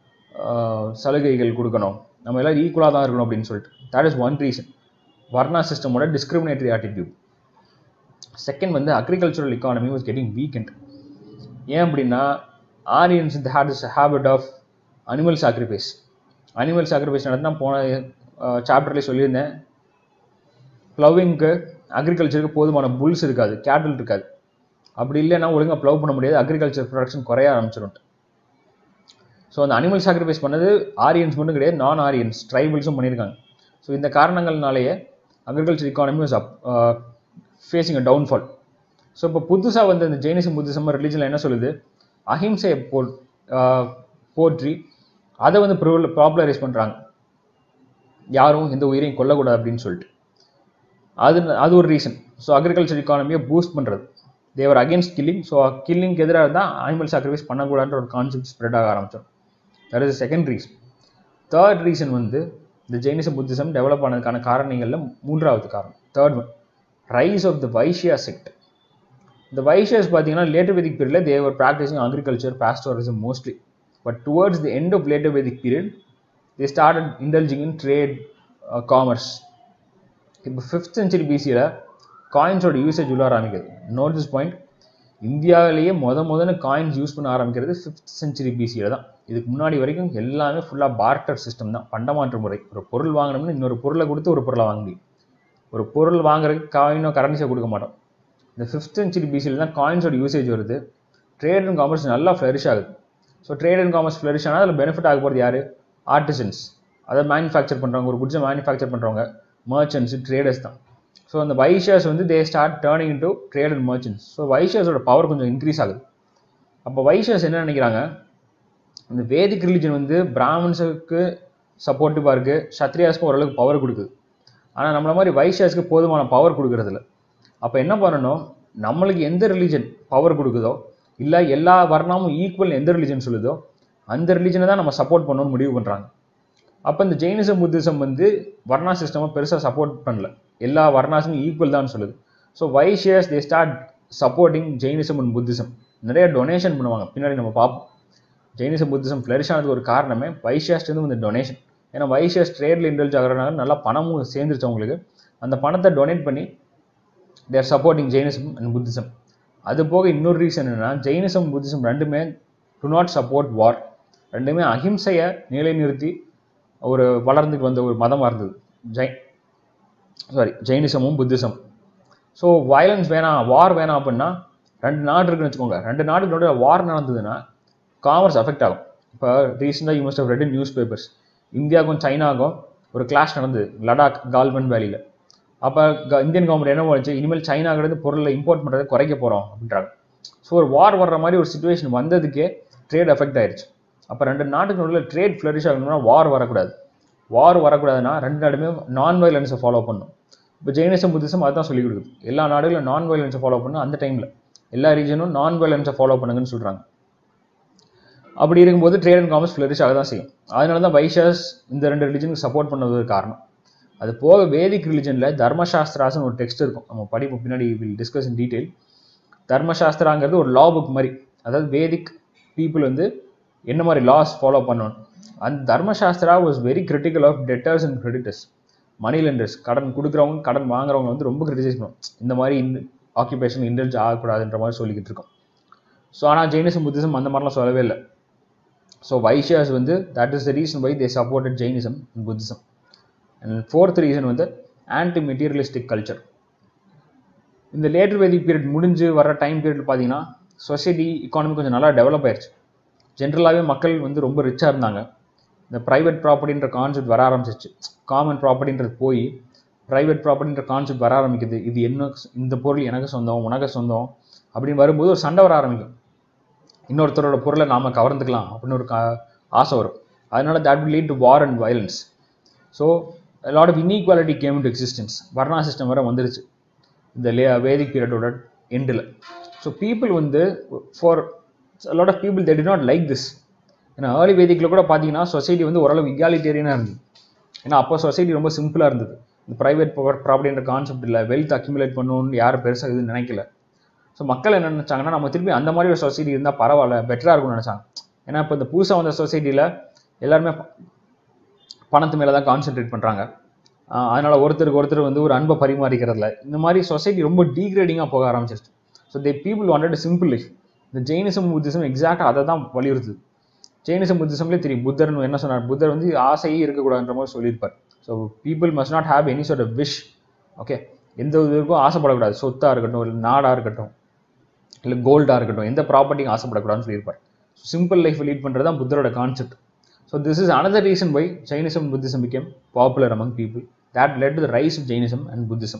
சலுகைகள் கொடுக்கணும், நம்ம எல்லாம் ஈக்குவலாக தான் இருக்கணும் அப்படின்னு சொல்லிட்டு. That is one reason, varna சிஸ்டமோட டிஸ்கிரிமினேட்டரி ஆட்டிடியூட். செகண்ட் வந்து agricultural economy was getting weakened. ஏன் அப்படின்னா Aryans had this habit of animal sacrifice. Animal sacrifice நடந்து நான் போன சாப்டர்லேயே சொல்லியிருந்தேன். ப்ளவிங்க்கு அக்ரிகல்ச்சருக்கு போதுமான புல்ஸ் இருக்காது, கேட்டில் இருக்காது. அப்படி இல்லைன்னா ஒழுங்காக ப்ளவ் பண்ண முடியாது, அக்ரிகல்ச்சர் ப்ரொடக்ஷன் குறைய ஆரம்பிச்சிடும். ஸோ அந்த அனிமல் சாக்ரிஃபைஸ் பண்ணது ஆரியன்ஸ் மட்டும் கிடையாது, நான் ஆரியன்ஸ் ட்ரைபல்ஸும் பண்ணியிருக்காங்க. ஸோ இந்த காரணங்கள்னாலேயே agriculture economy was facing a downfall. So இப்போ புதுசாக வந்து இந்த ஜெயினிசம் புத்திசம் ரிலீஜனில் என்ன சொல்லுது, அஹிம்சையை போற்றி அதை வந்து பாப்புலரைஸ் பண்ணுறாங்க. யாரும் எந்த உயிரையும் கொல்லக்கூடாது அப்படின்னு சொல்லிட்டு. அது ஒரு ரீசன். ஸோ அக்ரிகல்ச்சர் எக்கானமியை பூஸ்ட் பண்ணுறது. They were against killing. ஸோ கில்லிங்க்கு எதிராக தான் அனிமல் சாக்ரிஃபைஸ் பண்ணக்கூடாதுன்ற ஒரு கான்செப்ட் ஸ்ப்ரெட் ஆக ஆரம்பித்தோம். That is second reason. Third reason வந்து இந்த ஜெயினிசம் புத்திசம் டெவலப் ஆனதுக்கான காரணங்களில் மூன்றாவது காரணம், third one, rise of the Vaishya sect. இந்த வைஷ்யாஸ் பார்த்தீங்கன்னா லேட்டர் வேதிக் பீரியடில் they were practising agriculture, pastoralism mostly. But towards the end of later Vedic period they started indulging in trade, commerce. இப்போ 5th century BC-ல காயின்ஸோட யூசேஜ் உள்ள ஆரம்பிக்கிறது. நோட் திஸ் பாயிண்ட், இந்தியாவிலேயே முதல்ல coins use பண்ண ஆரம்பிக்கிறது 5th century BC-ல தான். இதுக்கு முன்னாடி வரைக்கும் எல்லாமே ஃபுல்லாக பார்ட்டர் சிஸ்டம் தான், பண்டமாற்று முறை. ஒரு பொருள் வாங்கணும்னு இன்னொரு பொருளை கொடுத்து ஒரு பொருளை வாங்கி, ஒரு பொருள் வாங்குறதுக்கு காயினோ கரன்சியோ கொடுக்க மாட்டோம். இந்த 5th century BC-ல தான் காயின்ஸோட யூசேஜ் வருது. ட்ரேட் அண்ட் காமர்ஸ் நல்லா ஃப்ளரிஷ் ஆகுது. So trade and commerce flourish ஆனால் அதில் பெனிஃபிட் ஆக போகிறது யார்? ஆர்டிசன்ஸ், அதை மேனுஃபேக்சர் பண்ணுறவங்க, ஒரு குட்ஸை மேனுஃபேக்சர் பண்ணுறவங்க, மர்ச்சன்ட்ஸ், ட்ரேடர்ஸ் தான். ஸோ அந்த வைஷ்யாஸ் வந்து they start turning into trade and merchants. So வைஷ்யாஸோட பவர் கொஞ்சம் இன்க்ரீஸ் ஆகுது. அப்போ வைஷ்யாஸ் என்ன நினைக்கிறாங்க, இந்த வேதிக் ரிலிஜன் வந்து பிராமின்ஸுக்கு சப்போர்ட்டிவாக இருக்குது, சத்ரியாஸ்க்கு ஓரளவுக்கு பவர் கொடுக்குது. ஆனால் நம்மள மாதிரி வைஷ்யாஸ்க்கு போதுமான பவர் கொடுக்குறதில்ல. அப்போ என்ன பண்ணணும், நம்மளுக்கு எந்த ரிலிஜன் பவர் கொடுக்குதோ, இல்லை எல்லா வர்ணமும் ஈக்குவல் எந்த ரிலிஜன் சொல்லுதோ அந்த ரிலிஜனை தான் நம்ம சப்போர்ட் பண்ணணும்னு முடிவு பண்ணுறாங்க. அப்போ இந்த ஜெயினிசம் புத்திசம் வந்து வர்ணா சிஸ்டமாக பெருசாக சப்போர்ட் பண்ணல, எல்லா வர்ணாஸும் ஈக்குவல் தான் சொல்லுது. So Vaishyas they start supporting Jainism and Buddhism. நிறைய டொனேஷன் பண்ணுவாங்க, பின்னாடி நம்ம பார்ப்போம். ஜெயினிசம் புத்திசம் ஃப்ளரிஷ் ஆனது ஒரு காரணமே வைஷ்யாஸ்லேருந்து வந்து டொனேஷன். ஏன்னா வைஷ்யாஸ் ட்ரேடில் இன்டெல்ஜ் ஆகிறதுனால நல்லா பணமும் சேர்ந்துருச்சு அவங்களுக்கு. அந்த பணத்தை டொனேட் பண்ணி they're supporting Jainism and Buddhism. அது போக இன்னொரு ரீசன் என்னென்னா, ஜெயினிசம் புத்திசம் ரெண்டுமே டு நாட் சப்போர்ட் வார். ரெண்டுமே அஹிம்சையை நிலைநிறுத்தி ஒரு வளர்ந்துட்டு வந்த ஒரு மதமாக இருந்தது ஜெயினிசமும் புத்திசம். ஸோ வயலன்ஸ் வேணாம், வார் வேணாம் அப்படின்னா 2 நாடு இருக்குன்னு வச்சுக்கோங்க, 2 நாடுக்கு நடுவில் வார் நடந்ததுன்னா காமர்ஸ் அஃபெக்ட் ஆகும். இப்போ ரீசெண்டாக you must have read in news papers, இந்தியாவுக்கும் சைனாவுக்கும் ஒரு கிளாஷ் நடந்தது லடாக் கால்வன் வேலியில். அப்போ இந்தியன் கவர்மெண்ட் என்ன பண்ணுச்சு, இனிமேல் சைனாங்கிறது பொருளை இம்போர்ட் பண்ணுறதை குறைக்க போகிறோம் அப்படின்றாங்க. ஸோ ஒரு வார் வர்ற மாதிரி ஒரு சுச்சுவேஷன் வந்ததுக்கே ட்ரேட் அஃபெக்ட் ஆயிடுச்சு. அப்போ 2 நாட்டுக்கு நடுவில் ட்ரேட் ஃப்ளரிஷ் ஆகணும்னா வார் வரக்கூடாது. வார் வரக்கூடாதுன்னா 2 நாடுமே நான் வயலன்ஸை ஃபாலோ பண்ணும். இப்போ ஜெயினிசம் புத்திசம் அதுதான் சொல்லிக் கொடுக்குது. எல்லா நாடுகளும் நான் வயலன்ஸை ஃபாலோ பண்ணணும். அந்த டைமில் எல்லா ரீஜனும் நான் வயலன்ஸை ஃபாலோ பண்ணுங்கன்னு சொல்கிறாங்க. அப்படி இருக்கும்போது ட்ரேட் அண்ட் காமர்ஸ் ஃப்ளரிஷ் ஆக தான் செய்யும். அதனால தான் வைஷாஸ் இந்த 2 ரிலிஜனுக்கு சப்போர்ட் பண்ணது காரணம். அது போக வேதிக் ரிலிஜனில் தர்மசாஸ்திராஸ்னு ஒரு டெக்ஸ்ட் இருக்கும், நம்ம படிப்பு பின்னாடி வில் டிஸ்கஸ் இன் டீட்டெயில். தர்மசாஸ்திராங்கிறது ஒரு லா புக் மாதிரி, அதாவது வேதிக் பீப்புள் வந்து என்ன மாதிரி லாஸ் ஃபாலோ பண்ணணும். அந்த Dharmashastra was very critical of debtors and creditors, money lenders, கடன் கொடுக்குறவங்க கடன் வாங்குறவங்க வந்து ரொம்ப கிரிட்டிசைஸ் பண்ணுவோம். இந்த மாதிரி ஆக்குபேஷன் இன்டெலிஜ் ஆகக்கூடாதுன்ற மாதிரி சொல்லிக்கிட்டு இருக்கோம். ஸோ ஆனால் ஜெயினிசம் புத்திசம் அந்த மாதிரிலாம் சொல்லவே இல்லை. ஸோ வைஷியாஸ் வந்து that is the reason why they supported Jainism and Buddhism. And 4th reason வந்து ஆன்டி மெட்டீரியலிஸ்டிக் கல்ச்சர். இந்த லேட்டர் வேதிக் பீரியட் முடிஞ்சு வர டைம் பீரியட் பார்த்தீங்கன்னா சொசைட்டி எக்கானமி கொஞ்சம் நல்லா டெவலப் ஆயிடுச்சு. ஜென்ரலாகவே மக்கள் வந்து ரொம்ப ரிச்சாக இருந்தாங்க. இந்த ப்ரைவேட் ப்ராப்பர்ட்டின்ற கான்செப்ட் வர ஆரம்பிச்சிச்சு. காமன் ப்ராப்பர்ட்டின்றது போய் ப்ரைவேட் ப்ராப்பர்ட்டின்ற கான்செப்ட் வர ஆரம்பிக்குது. இது என்ன, இந்த பொருள் எனக்கு சொந்தம் உனக்கு சொந்தம் அப்படின்னு வரும்போது ஒரு சண்டை வர ஆரம்பிக்கும். இன்னொருத்தரோட பொருளை நாம் கவர்ந்துக்கலாம் அப்படின்னு ஒரு ஆசை வரும். அதனால that will lead to war and violence. So a lot of inequality came into existence. Varna system வர வந்துருச்சு இந்த வேதிக் பீரியடோட எண்டில். ஸோ பீப்புள் வந்து for a lot of people they did not like this. ஏன்னா ஏர்லி வேதிக்கில் கூட பார்த்தீங்கன்னா சொசைட்டி வந்து ஓரளவு இகாலிட்டேரியனாக இருந்தது. ஏன்னா அப்போ சொசைட்டி ரொம்ப சிம்பிளாக இருந்தது. இந்த ப்ரைவேட் ப்ராப்பர்ட்டின்ற கான்செப்ட் இல்லை, வெல்த் அக்யூமுலேட் பண்ணணும்னு யாரும் பெருசாக இதுன்னு நினைக்கல. ஸோ மக்கள் என்ன நினச்சாங்கன்னா, நம்ம திருப்பி அந்த மாதிரி ஒரு சொசைட்டி இருந்தால் பரவாயில்ல, பெட்டராக இருக்கும்னு நினச்சாங்க. ஏன்னா இப்போ இந்த புதுசாக வந்த சொசைட்டியில் எல்லாருமே பணத்து மேலே தான் கான்சென்ட்ரேட் பண்ணுறாங்க. அதனால் ஒருத்தருக்கு ஒருத்தர் வந்து ஒரு அன்பை பரிமாறிக்கிறதுல இந்த மாதிரி சொசைட்டி ரொம்ப டீக்ரேடிங்காக போக ஆரம்பிச்சிருச்சு. So the people wanted simple life. இந்த ஜெயினிசம் புத்திசம் எக்ஸாக்டாக அதை தான் வலியுறுத்துது. ஜெயினிசம் புத்திசம்லேயே தெரியும் புத்தர் என்ன சொன்னார். புத்தர் வந்து ஆசையே இருக்கக்கூடாதுன்ற மாதிரி சொல்லியிருப்பார். So people must not have any sort of wish. Okay, எந்த இதுக்கும் ஆசைப்படக்கூடாது. சொத்தாக இருக்கட்டும், இல்லை நாடாக இருக்கட்டும், இல்லை கோல்டாக இருக்கட்டும், எந்த ப்ராப்பர்ட்டியும் ஆசைப்படக்கூடாதுன்னு சொல்லியிருப்பார். சிம்பிள் லைஃப் லீட் பண்ணுறது தான் புத்தரோட concept. So this is another reason why Jainism and Buddhism became popular among people. That led to the rise of Jainism and Buddhism.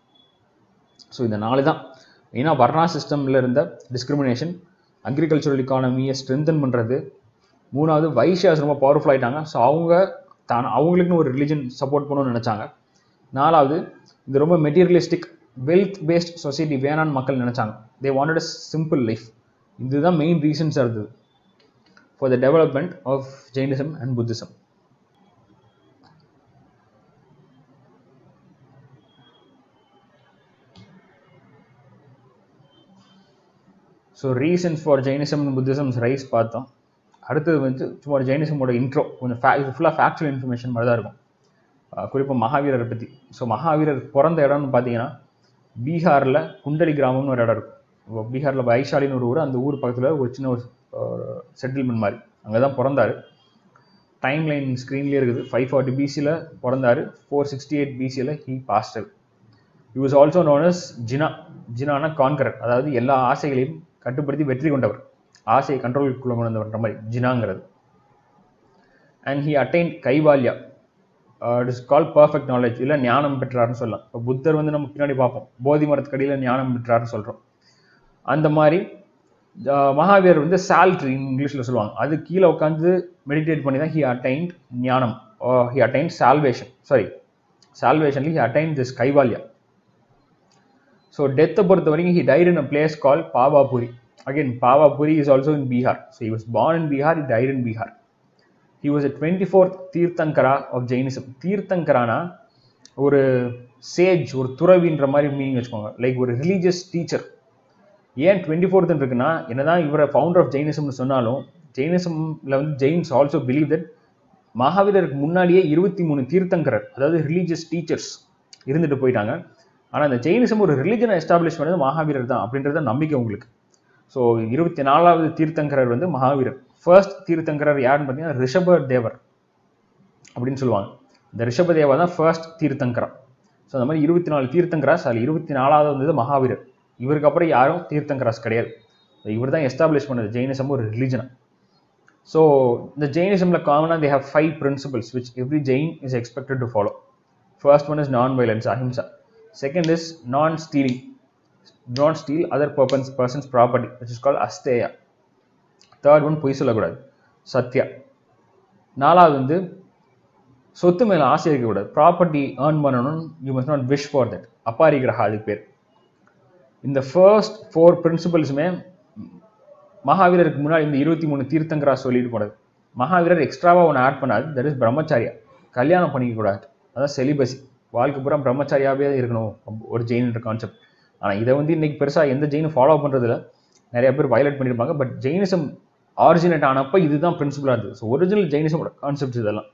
So இந்த 4 தான் ஏன்னா வர்ணா சிஸ்டமில் இருந்த டிஸ்கிரிமினேஷன், அக்ரிகல்ச்சரல் இக்கானமியை ஸ்ட்ரென்தன் பண்ணுறது, 3வது வைஷியாஸ் ரொம்ப பவர்ஃபுல் ஆகிட்டாங்க. ஸோ அவங்களுக்குன்னு ஒரு ரிலிஜன் சப்போர்ட் பண்ணணும்னு நினச்சாங்க. 4வது இது ரொம்ப மெட்டீரியலிஸ்டிக் வெல்த் பேஸ்ட் சொசைட்டி வேணான்னு மக்கள் நினச்சாங்க. They wanted a simple life. இதுதான் மெயின் ரீசன்ஸாக இருந்தது for the development of Jainism and Buddhism. So reasons for Jainism and Buddhism's rise பார்த்தோம். அடுத்தது வந்து சும்மா ஒரு ஜெயினிசமோட இன்ட்ரோ, கொஞ்சம் இது ஃபுல்லாக ஃபேக்சுவல் இன்ஃபர்மேஷன் மாதிரி தான் இருக்கும். குறிப்பாக மகாவீரரை பற்றி. ஸோ மகாவீரர் பிறந்த இடம்னு பார்த்தீங்கன்னா பீகாரில் குண்டலி கிராமம்னு ஒரு இடம் இருக்கும். பீகாரில் வைஷாலின்னு ஒரு ஊர், அந்த ஊர் பக்கத்தில் ஒரு சின்ன ஒரு செட்டில்மெண்ட் மாதிரி, அங்கே தான் பிறந்தார். டைம் லைன் ஸ்க்ரீன்லேயே இருக்குது. 540 BCயில் பிறந்தார். 468 BCயில் he passed. He was also known as Jina. ஜினானா கான்கரர், அதாவது எல்லா ஆசைகளையும் கட்டுப்படுத்தி வெற்றி கொண்டவர், ஆசையை கண்ட்ரோலுக்குள்ள கொண்டு வந்தவர்ன்ற மாதிரி ஜினாங்கிறது. And he attain Kaivalya, it is call perfect knowledge, இல்லை ஞானம் பெற்றார்னு சொல்லலாம். இப்போ புத்தர் வந்து நம்ம பின்னாடி பார்ப்போம், போதி மரத்துக்கடியில் ஞானம் பெற்றார்னு சொல்கிறோம். அந்த மாதிரி மகாவீரர் வந்து சால்ட்ரி இங்கிலீஷில் சொல்லுவாங்க, அது கீழே உட்காந்து மெடிடேட் பண்ணி தான் ஹி அட்டைன்ட் ஞானம், ஹி அட்டைன்ட் சால்வேஷன். சால்வேஷன்லி he attained this Kaivalya. So டெத்தை பொறுத்த வரைக்கும் he died in a place call Pavapuri. Again Pavapuri is also in Bihar. So he was born in Bihar, he died in Bihar. He was a 24th Tirthankara of Jainism. தீர்த்தங்கரானா ஒரு sage, ஒரு துறவின்ற மாதிரி meaning வச்சுக்கோங்க, like ஒரு religious teacher. ஏன் 24th இருக்குன்னா, என்னதான் இவரை ஃபவுண்டர் ஆஃப் ஜெயினிசம்னு சொன்னாலும் ஜெயினிசம்ல வந்து ஜெயின்ஸ் ஆல்சோ பிலீவ் தட் மகாவீரருக்கு முன்னாடியே 23 தீர்த்தங்கரர், அதாவது ரிலீஜியஸ் டீச்சர்ஸ் இருந்துட்டு போயிட்டாங்க. ஆனால் இந்த ஜெயினிசம் ஒரு ரிலிஜனை எஸ்டாப்ளிஷ் பண்ணது மகாவீரர் தான் அப்படின்றத நம்பிக்கை உங்களுக்கு. ஸோ 24வது தீர்த்தங்கரர் வந்து மகாவீரர். ஃபர்ஸ்ட் தீர்த்தங்கரர் யாருன்னு பார்த்தீங்கன்னா ரிஷப தேவர் அப்படின்னு சொல்லுவாங்க. இந்த ரிஷப தேவா தான் ஃபர்ஸ்ட் தீர்த்தங்கரா. ஸோ அந்த மாதிரி 24 தீர்த்தங்கராஸ், அதில் 24வது வந்தது மகாவீரர். இவருக்கு அப்புறம் யாரும் தீர்த்தங்கராஸ் கிடையாது. இவர் தான் எஸ்டாப்ளிஷ் பண்ணது ஜெயினிசம் ஒரு ரிலீஜனா. ஸோ இந்த ஜெயினிசமில் காமனாக they have 5 principles which every Jain is expected to follow. First one is non-violence, ahimsa. Second is non-stealing. Do not steal other person's property, which is called asteya. Third one, பொய் சொல்லக்கூடாது, சத்யா. நாலாவது வந்து சொத்து மேலே ஆசை இருக்கக்கூடாது. ப்ராப்பர்ட்டி ஏர்ன் பண்ணணும், you must not wish for that, Aparigraha அதுக்கு பேர். இந்த ஃபர்ஸ்ட் 4 பிரின்சிபல்ஸுமே மகாவீரருக்கு முன்னாடி இந்த 23 தீர்த்தங்கரா சொல்லிட்டு போனது. மகாவீரர் எக்ஸ்ட்ராவாக ஒன்று ஆட் பண்ணாது, தட் இஸ் பிரம்மச்சாரியா. கல்யாணம் பண்ணிக்கக்கூடாது, அதான் செலிபசி. வாழ்க்கை பூரா பிரம்மச்சாரியாவே இருக்கணும் ஒரு ஜெயின்ன்ற கான்செப்ட். ஆனால் இதை வந்து இன்னைக்கு பெருசாக எந்த ஜெயினும் ஃபாலோ பண்ணுறதுல நிறைய பேர் வயலேட் பண்ணியிருப்பாங்க. பட் ஜெயினிசம் ஆரிஜினேட் ஆனப்போ இதுதான் பிரின்சிபலாக இருந்தது. ஸோ ஒரிஜினல் ஜெயினிசமோட கான்செப்ட்ஸ் இதெல்லாம்.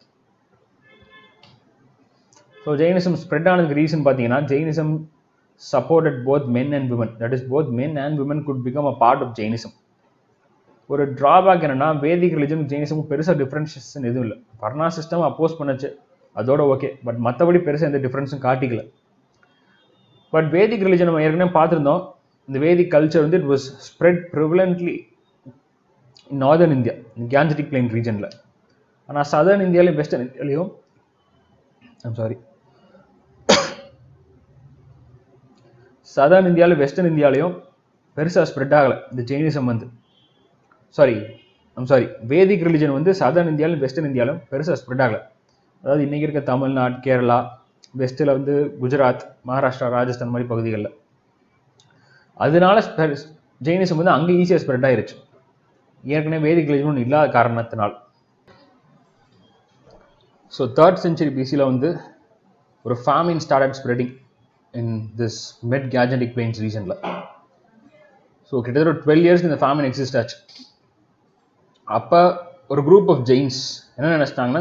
ஸோ ஜெயினிசம் ஸ்ப்ரெட் ஆனதுக்கு ரீசன் பார்த்தீங்கன்னா, Jainism supported both men and women. That is, both men and women could become a part of Jainism. ஒரு ட்ராபேக் என்னன்னா, வேதிக் ரிலிஜன் ஜெயினிசமும் பெருசாக டிஃப்ரென்ஷியேஷன் எதுவும் இல்லை. வர்ணா சிஸ்டம் அப்போஸ் பண்ணச்சு, அதோட ஓகே. பட் மற்றபடி பெருசாக எந்த டிஃப்ரென்ஸும் காட்டிக்கல. பட் வேதிக் ரிலிஜன் நம்ம ஏற்கனவே பார்த்துருந்தோம். இந்த வேதிக் கல்ச்சர் வந்து it was spread prevalently in northern India, Gangetic plain ரீஜனில். ஆனால் சதர்ன் இந்தியாலையும் வெஸ்டர்ன் இந்தியாலையும் சதர்ன் இந்தியாவில் வெஸ்டர்ன் இந்தியாலையும் பெருசாக ஸ்ப்ரெட் ஆகலை இந்த ஜெயினிசம் வந்து. வேதிக் ரிலிஜன் வந்து சதர்ன் இந்தியாவிலும் வெஸ்டர்ன் இந்தியாவிலும் பெருசாக ஸ்ப்ரெட் ஆகலை. அதாவது இன்றைக்கி இருக்க தமிழ்நாடு, கேரளா, வெஸ்ட்டில் வந்து குஜராத், மகாராஷ்டிரா, ராஜஸ்தான் மாதிரி பகுதிகளில். அதனால ஜெயினிசம் வந்து அங்கே ஈஸியாக ஸ்ப்ரெட் ஆகிருச்சு, ஏற்கனவே வேதிக் ரிலிஜன் ஒன்று இல்லாத காரணத்தினால். ஸோ 3rd century BC-ல வந்து ஒரு famine started spreading in this mid-Gangetic Plains region. So கிட்டத்தட்ட 12 years இந்த ஃபேமின் எக்ஸிஸ்ட் ஆச்சு. அப்போ ஒரு குரூப் ஆஃப் ஜெயின்ஸ் என்ன நினச்சிட்டாங்கன்னா,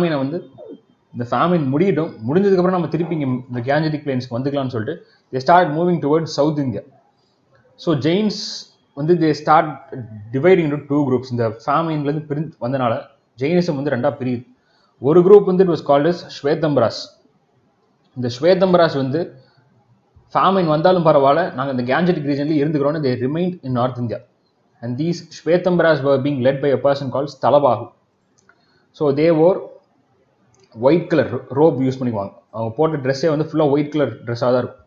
இந்த ஃபேமின் முடிஞ்சதுக்கப்புறம் நம்ம திருப்பி இங்கே இந்த கேஞ்சட்டிக் பிளைன்ஸ்க்கு வந்துக்கலாம்னு சொல்லிட்டு they start moving towards South India. So Jains வந்து they start dividing into 2 groups. இந்த ஃபேமின்லேருந்து வந்தனால ஜெயினிசம் வந்து 2ஆக பிரியுது. ஒரு குரூப் வந்து it was called as Svetambaras. இந்த ஸ்வேதம்பராஸ் வந்து ஃபேமின் வந்தாலும் பரவாயில்ல, நாங்கள் இந்த கேஞ்சட்டிக் ரீஜன்லேயே இருந்துக்கிறோன்னு they remained in North India. And these Shvetambaras were being led by a person called Stalabahu. So they wore white color robe use பண்ணிக்குவாங்க. அவங்க போட்ட ட்ரெஸ்ஸே வந்து ஃபுல்லாக ஒயிட் கலர் ட்ரெஸ்ஸாக தான் இருக்கும்.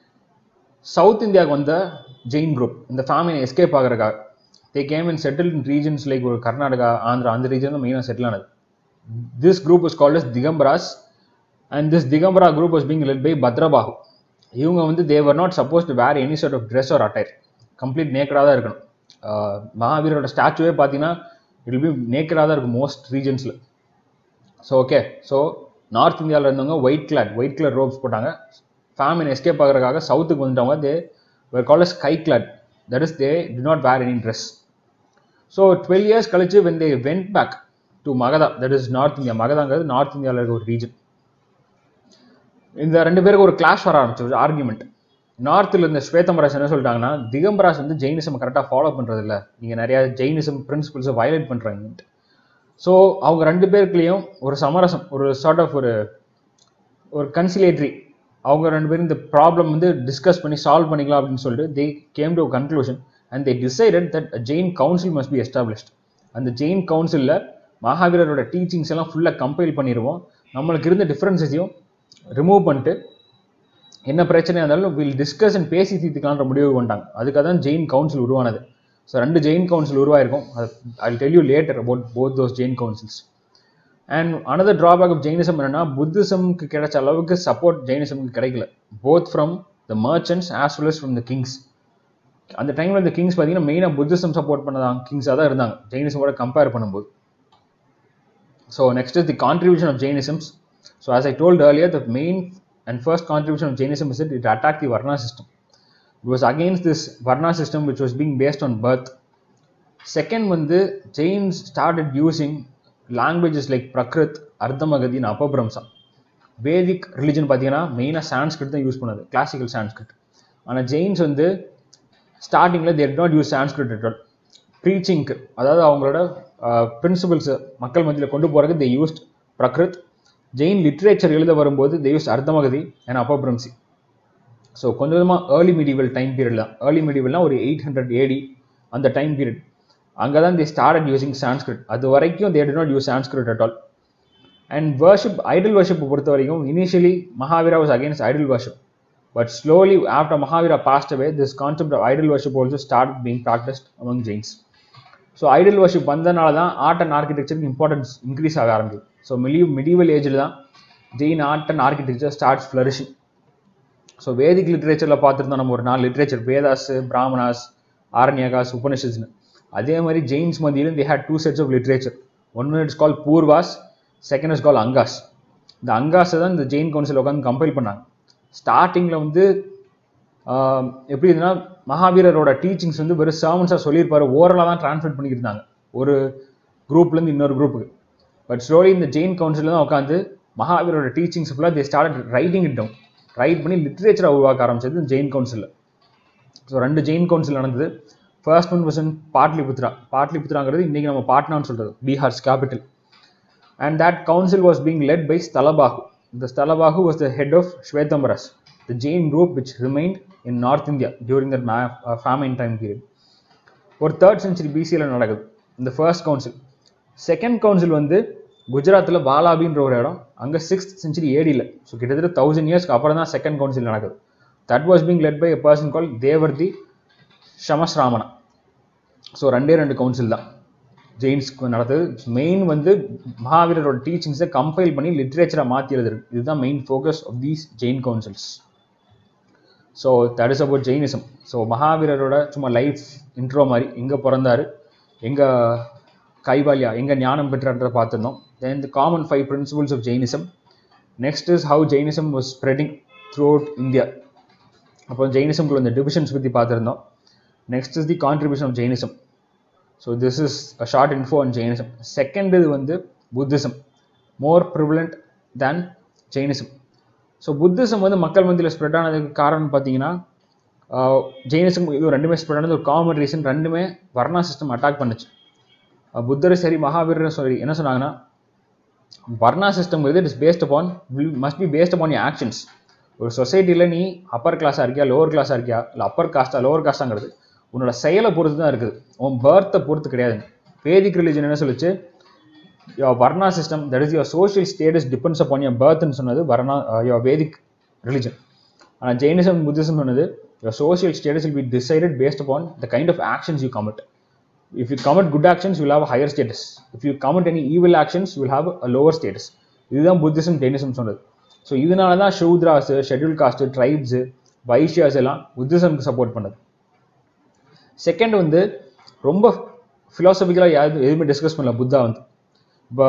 சவுத் இந்தியாவுக்கு வந்த ஜெயின் குரூப் இந்த ஃபேமினை எஸ்கேப் ஆகிறதுக்காக they came and settled in regions like ஒரு கர்நாடகா, ஆந்திரா, அந்த ரீஜன் தான் மெயினாக செட்டில் ஆனது. This group was called as Digambaras, and this Digambara group was being led by Bhadrabahu. இவங்க வந்து they were not supposed to wear any sort of dress or attire. Complete நேக்கடாக தான் இருக்கணும். மகாவீரோட ஸ்டாச்சுவே பார்த்தீங்கன்னா இட் வில் பி நேக்கடாக தான் இருக்கும் most ரீஜன்ஸில். So north இந்தியாவில் இருந்தவங்க ஒயிட் கலர் ரோப்ஸ் போட்டாங்க. ஃபேமின் எஸ்கேப் ஆகிறதுக்காக சவுத்துக்கு வந்துட்டவங்க they were called as sky clad. That is, they did not wear any dress. So 12 years கழிச்சு when they went back to Magadha, that is north India. மகதாங்கிறது north இந்தியாவில் இருக்க ஒரு region. இந்த 2 பேருக்கு ஒரு கிளாஷ் வர ஆரம்பிச்சு, ஒரு ஆர்குமெண்ட். நார்த்தில் இருந்த ஸ்வேதம்பராஸ் என்ன சொல்லிட்டாங்கன்னா, திகம்பராஸ் வந்து ஜெயினிசம் கரெக்டாக ஃபாலோ பண்ணுறது இல்லை, நீங்கள் நிறையா ஜெயினிசம் பிரின்சிபிள்ஸை வயலேட் பண்ணுறாங்கன்ட்டு. ஸோ அவங்க 2 பேருக்குலேயும் ஒரு சமரசம், ஒரு சார்ட் ஆஃப் ஒரு கன்சிலேட்ரி, அவங்க 2 பேரும் இந்த ப்ராப்ளம் வந்து டிஸ்கஸ் பண்ணி சால்வ் பண்ணிக்கலாம் அப்படின்னு சொல்லிட்டு they came to a conclusion and they decided that a Jain council must be established. அந்த ஜெயின் கவுன்சிலில் மகாவீரரோட டீச்சிங்ஸ் எல்லாம் ஃபுல்லாக கம்பைல் பண்ணிடுவோம், நம்மளுக்கு இருந்த டிஃப்ரென்சஸையும் ரிமூவ் பண்ணிட்டு என்ன பிரச்சனையாக இருந்தாலும் வில் டிஸ்கஸ் அண்ட் பேசி தீர்த்துக்கலான்ற முடிவு கொண்டாங்க. அதுக்காக தான் ஜெயின் கவுன்சில் உருவானது. ஸோ 2 ஜெயின் கவுன்சில் உருவாயிருக்கும். I will tell you later about both those Jain councils. And another drawback of Jainism என்னன்னா, புத்திசம்க்கு கிடைச்ச அளவுக்கு சப்போர்ட் ஜெயினிசம்க்கு கிடைக்கல, both from the merchants as well as from the kings. அந்த டைமில் இந்த கிங்ஸ் பார்த்தீங்கன்னா மெயினாக புத்திசம் சப்போர்ட் பண்ணதான் கிங்ஸாக தான் இருந்தாங்க ஜெயினிசமோட கம்பேர் பண்ணும்போது. So next is the contribution of Jainism's. So as I told earlier, the main and first contribution of Jainism is that it attacked the Varna system. It was against this Varna system which was being based on birth. Second, when the Jains started using languages like Prakrit, Ardhamagadi and Apabramsa. Vedic religion பார்த்தீங்கன்னா மெயினாக சான்ஸ்கிரிட் தான் use பண்ணது, classical Sanskrit. ஆனால் Jains வந்து ஸ்டார்டிங்கில் they did not use Sanskrit at all. ப்ரீச்சிங்க்கு, அதாவது அவங்களோட பிரின்சிபல்ஸை மக்கள் மத்தியில் கொண்டு போகிறதுக்கு they used Prakrit. Jain literature எழுத வரும்போது they used Ardhamagadi and Apabramsi. So கொஞ்சம் கொஞ்சமாக ஏர்லி மெடிவல் டைம் பீரியட் தான். ஏர்லி மெடிவல்னால் ஒரு 800 AD அந்த டைம் பீரியட். அங்கே தான் they started using Sanskrit. அது வரைக்கும் they did not use Sanskrit at all. And worship, idol worship பொறுத்த வரைக்கும் initially Mahavira was against idol worship. But slowly after Mahavira passed away, this concept of idol worship also started being practiced among Jains. So idol worship வந்தனால தான் art and ஆர்கிடெக்சருக்கு importance increase ஆக ஆரம்பிக்கும். So medieval ஏஜில் தான் Jain art and architecture starts flourishing. So வேதிக் லிட்ரேச்சரில் பார்த்துருந்தோம் நம்ம ஒரு 4 லிட்ரேச்சர், வேதாஸ், பிராமணாஸ், ஆரண்யகாஸ், உபனிஷத்ஸ்னு. அதே மாதிரி ஜெயின்ஸ் மத்தியிலும் they had 2 sets of literature. ஒன்று it's call Purvas, second is call Angas. இந்த அங்காஸை தான் இந்த ஜெயின் கவுன்சில் உட்காந்து கம்பைல் பண்ணாங்க. ஸ்டார்டிங்கில் வந்து எப்படி இதுனா மகாவீரரோட டீச்சிங்ஸ் வந்து வெறும் சர்மன்ஸாக சொல்லியிருப்பாரு, ஓரலாக தான் டிரான்ஸ்லேட் பண்ணியிருந்தாங்க ஒரு குரூப்லேருந்து இன்னொரு குரூப்புக்கு. பட் ஸ்லோலி இந்த ஜெயின் கவுன்சிலில் தான் உட்காந்து மகாவீரோட டீச்சிங்ஸ் ஃபுல்லாக they start writing it down, write பண்ணி லிட்ரேச்சராக உருவாக்க ஆரம்பிச்சது ஜெயின் கவுன்சிலில். ஸோ 2 ஜெயின் கவுன்சில் நடந்தது. First one was in Patliputra. பாட்லிபுத்ராங்கிறது இன்றைக்கி நம்ம பாட்னான்னு சொல்கிறது, Bihar's capital. And that council was being led by Stalabahu. The Stalabahu was the head of Shvetambaras, the Jain group which remained in North India during that famine time period. ஒரு 3rd century BC-ல நடக்குது இந்த first council. Second council வந்து குஜராத்தில் பாலாபின்ற ஒரு இடம், அங்கே 6th century AD-ல. So கிட்டத்தட்ட 1000 இயர்ஸ்க்கு அப்புறம் தான் செகண்ட் கவுன்சில் நடக்குது. That was being led by a person call Devardhi Kshamashramana. So 2 council தான் ஜெயின்ஸ்க்கு நடந்தது. மெயின் வந்து மகாவீரரோட டீச்சிங்ஸை கம்பைல் பண்ணி லிட்ரேச்சராக மாற்றி எழுதுறது. இதுதான் main focus of these Jain councils. So that is about Jainism. So மகாவீரரோட சும்மா லைஃப் இன்ட்ரோ மாதிரி, எங்கே பிறந்தார், எங்கே கைவால்யா, எங்கே ஞானம் பெற்றார்ன்றதை பார்த்துருந்தோம். Then the common 5 principles of Jainism. Next is how Jainism was spreading throughout India. அப்புறம் ஜெயினிசம்குள்ள இந்த டிவிஷன்ஸ் பற்றி பார்த்துருந்தோம். Next is the contribution of Jainism. So this is a short info on Jainism. Second is வந்து Buddhism, more prevalent than Jainism. So Buddhism வந்து மக்கள் மத்தியில் spread ஆனதுக்கு காரணம் பார்த்தீங்கன்னா, ஜெயினிசம் இது 2மே ஸ்ப்ரெட் ஆனது ஒரு காமன் ரீசன், 2மே வர்ணா சிஸ்டம் அட்டாக் பண்ணுச்சு. புத்தர் சரி மகாவீரர் சரி என்ன சொன்னாங்கன்னா, varna system it is based upon must be based upon your actions. ஒரு சொசைட்டியில் நீ அப்பர் கிளாஸாக இருக்கியா, லோவர் கிளாஸாக இருக்கியா, இல்லை அப்பர் காஸ்டா லோவர் காஸ்டாங்கிறது உன்னோட செயலை பொறுத்து தான் இருக்குது, உன் பர்த்தை பொறுத்து கிடையாது. வேதிக் ரிலிஜன் என்ன சொல்லிச்சு, your varna system that is your social status depends upon your பர்த்னு சொன்னது யுவர் வேதிக் ரிலிஜன். ஆனால் ஜெயினிசம் புத்திசம் சொன்னது your social status will be decided based upon the kind of actions you commit. If you commit good actions, you will have a higher status. If you commit any evil actions, you will have a lower status. இதுதான் Buddhism Jainism சொன்னது. So இதனால தான் Shudras, schedule caste, tribes, Vaishyas எல்லாம் புத்திசம்க்கு support பண்ணது. Second வந்து ரொம்ப ஃபிலாசபிக்கலாக எதுவுமே டிஸ்கஸ் பண்ணல புத்தா வந்து. இப்போ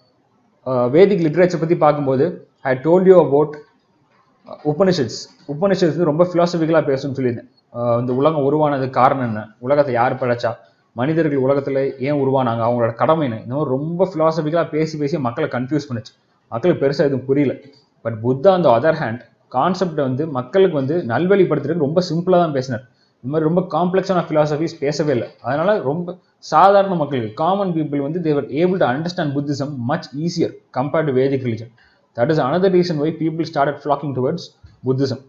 வேதிக் லிட்ரேச்சர் பற்றி பார்க்கும்போது I told you about Upanishads. Upanishads வந்து ரொம்ப ஃபிலாசபிக்கலாக பேசணும்னு சொல்லியிருந்தேன். இந்த உலகம் உருவானதுக்கு காரணம் என்ன, உலகத்தை யார் படைச்சா, மனிதர்கள் உலகத்தில் ஏன் உருவானாங்க, அவங்களோட கடமை என்ன, இந்த மாதிரி ரொம்ப ஃபிலாசபிக்கலாக பேசி பேசி மக்களை கன்ஃபியூஸ் பண்ணுச்சு. மக்களுக்கு பெருசாக எதுவும் புரியல. பட் புத்தா அந்த அதர் ஹேண்ட் கான்செப்டை வந்து மக்களுக்கு வந்து நல்வழிப்படுத்துறதுக்கு ரொம்ப சிம்பிளாக தான் பேசினார். இந்த மாதிரி ரொம்ப காம்ப்ளெக்ஸான ஃபிலாசபிஸ் பேசவே இல்லை. அதனால ரொம்ப சாதாரண மக்களுக்கு, காமன் பீப்புள் வந்து they were able to understand Buddhism much easier compared to Vedic religion. That is another reason why people started flocking towards Buddhism.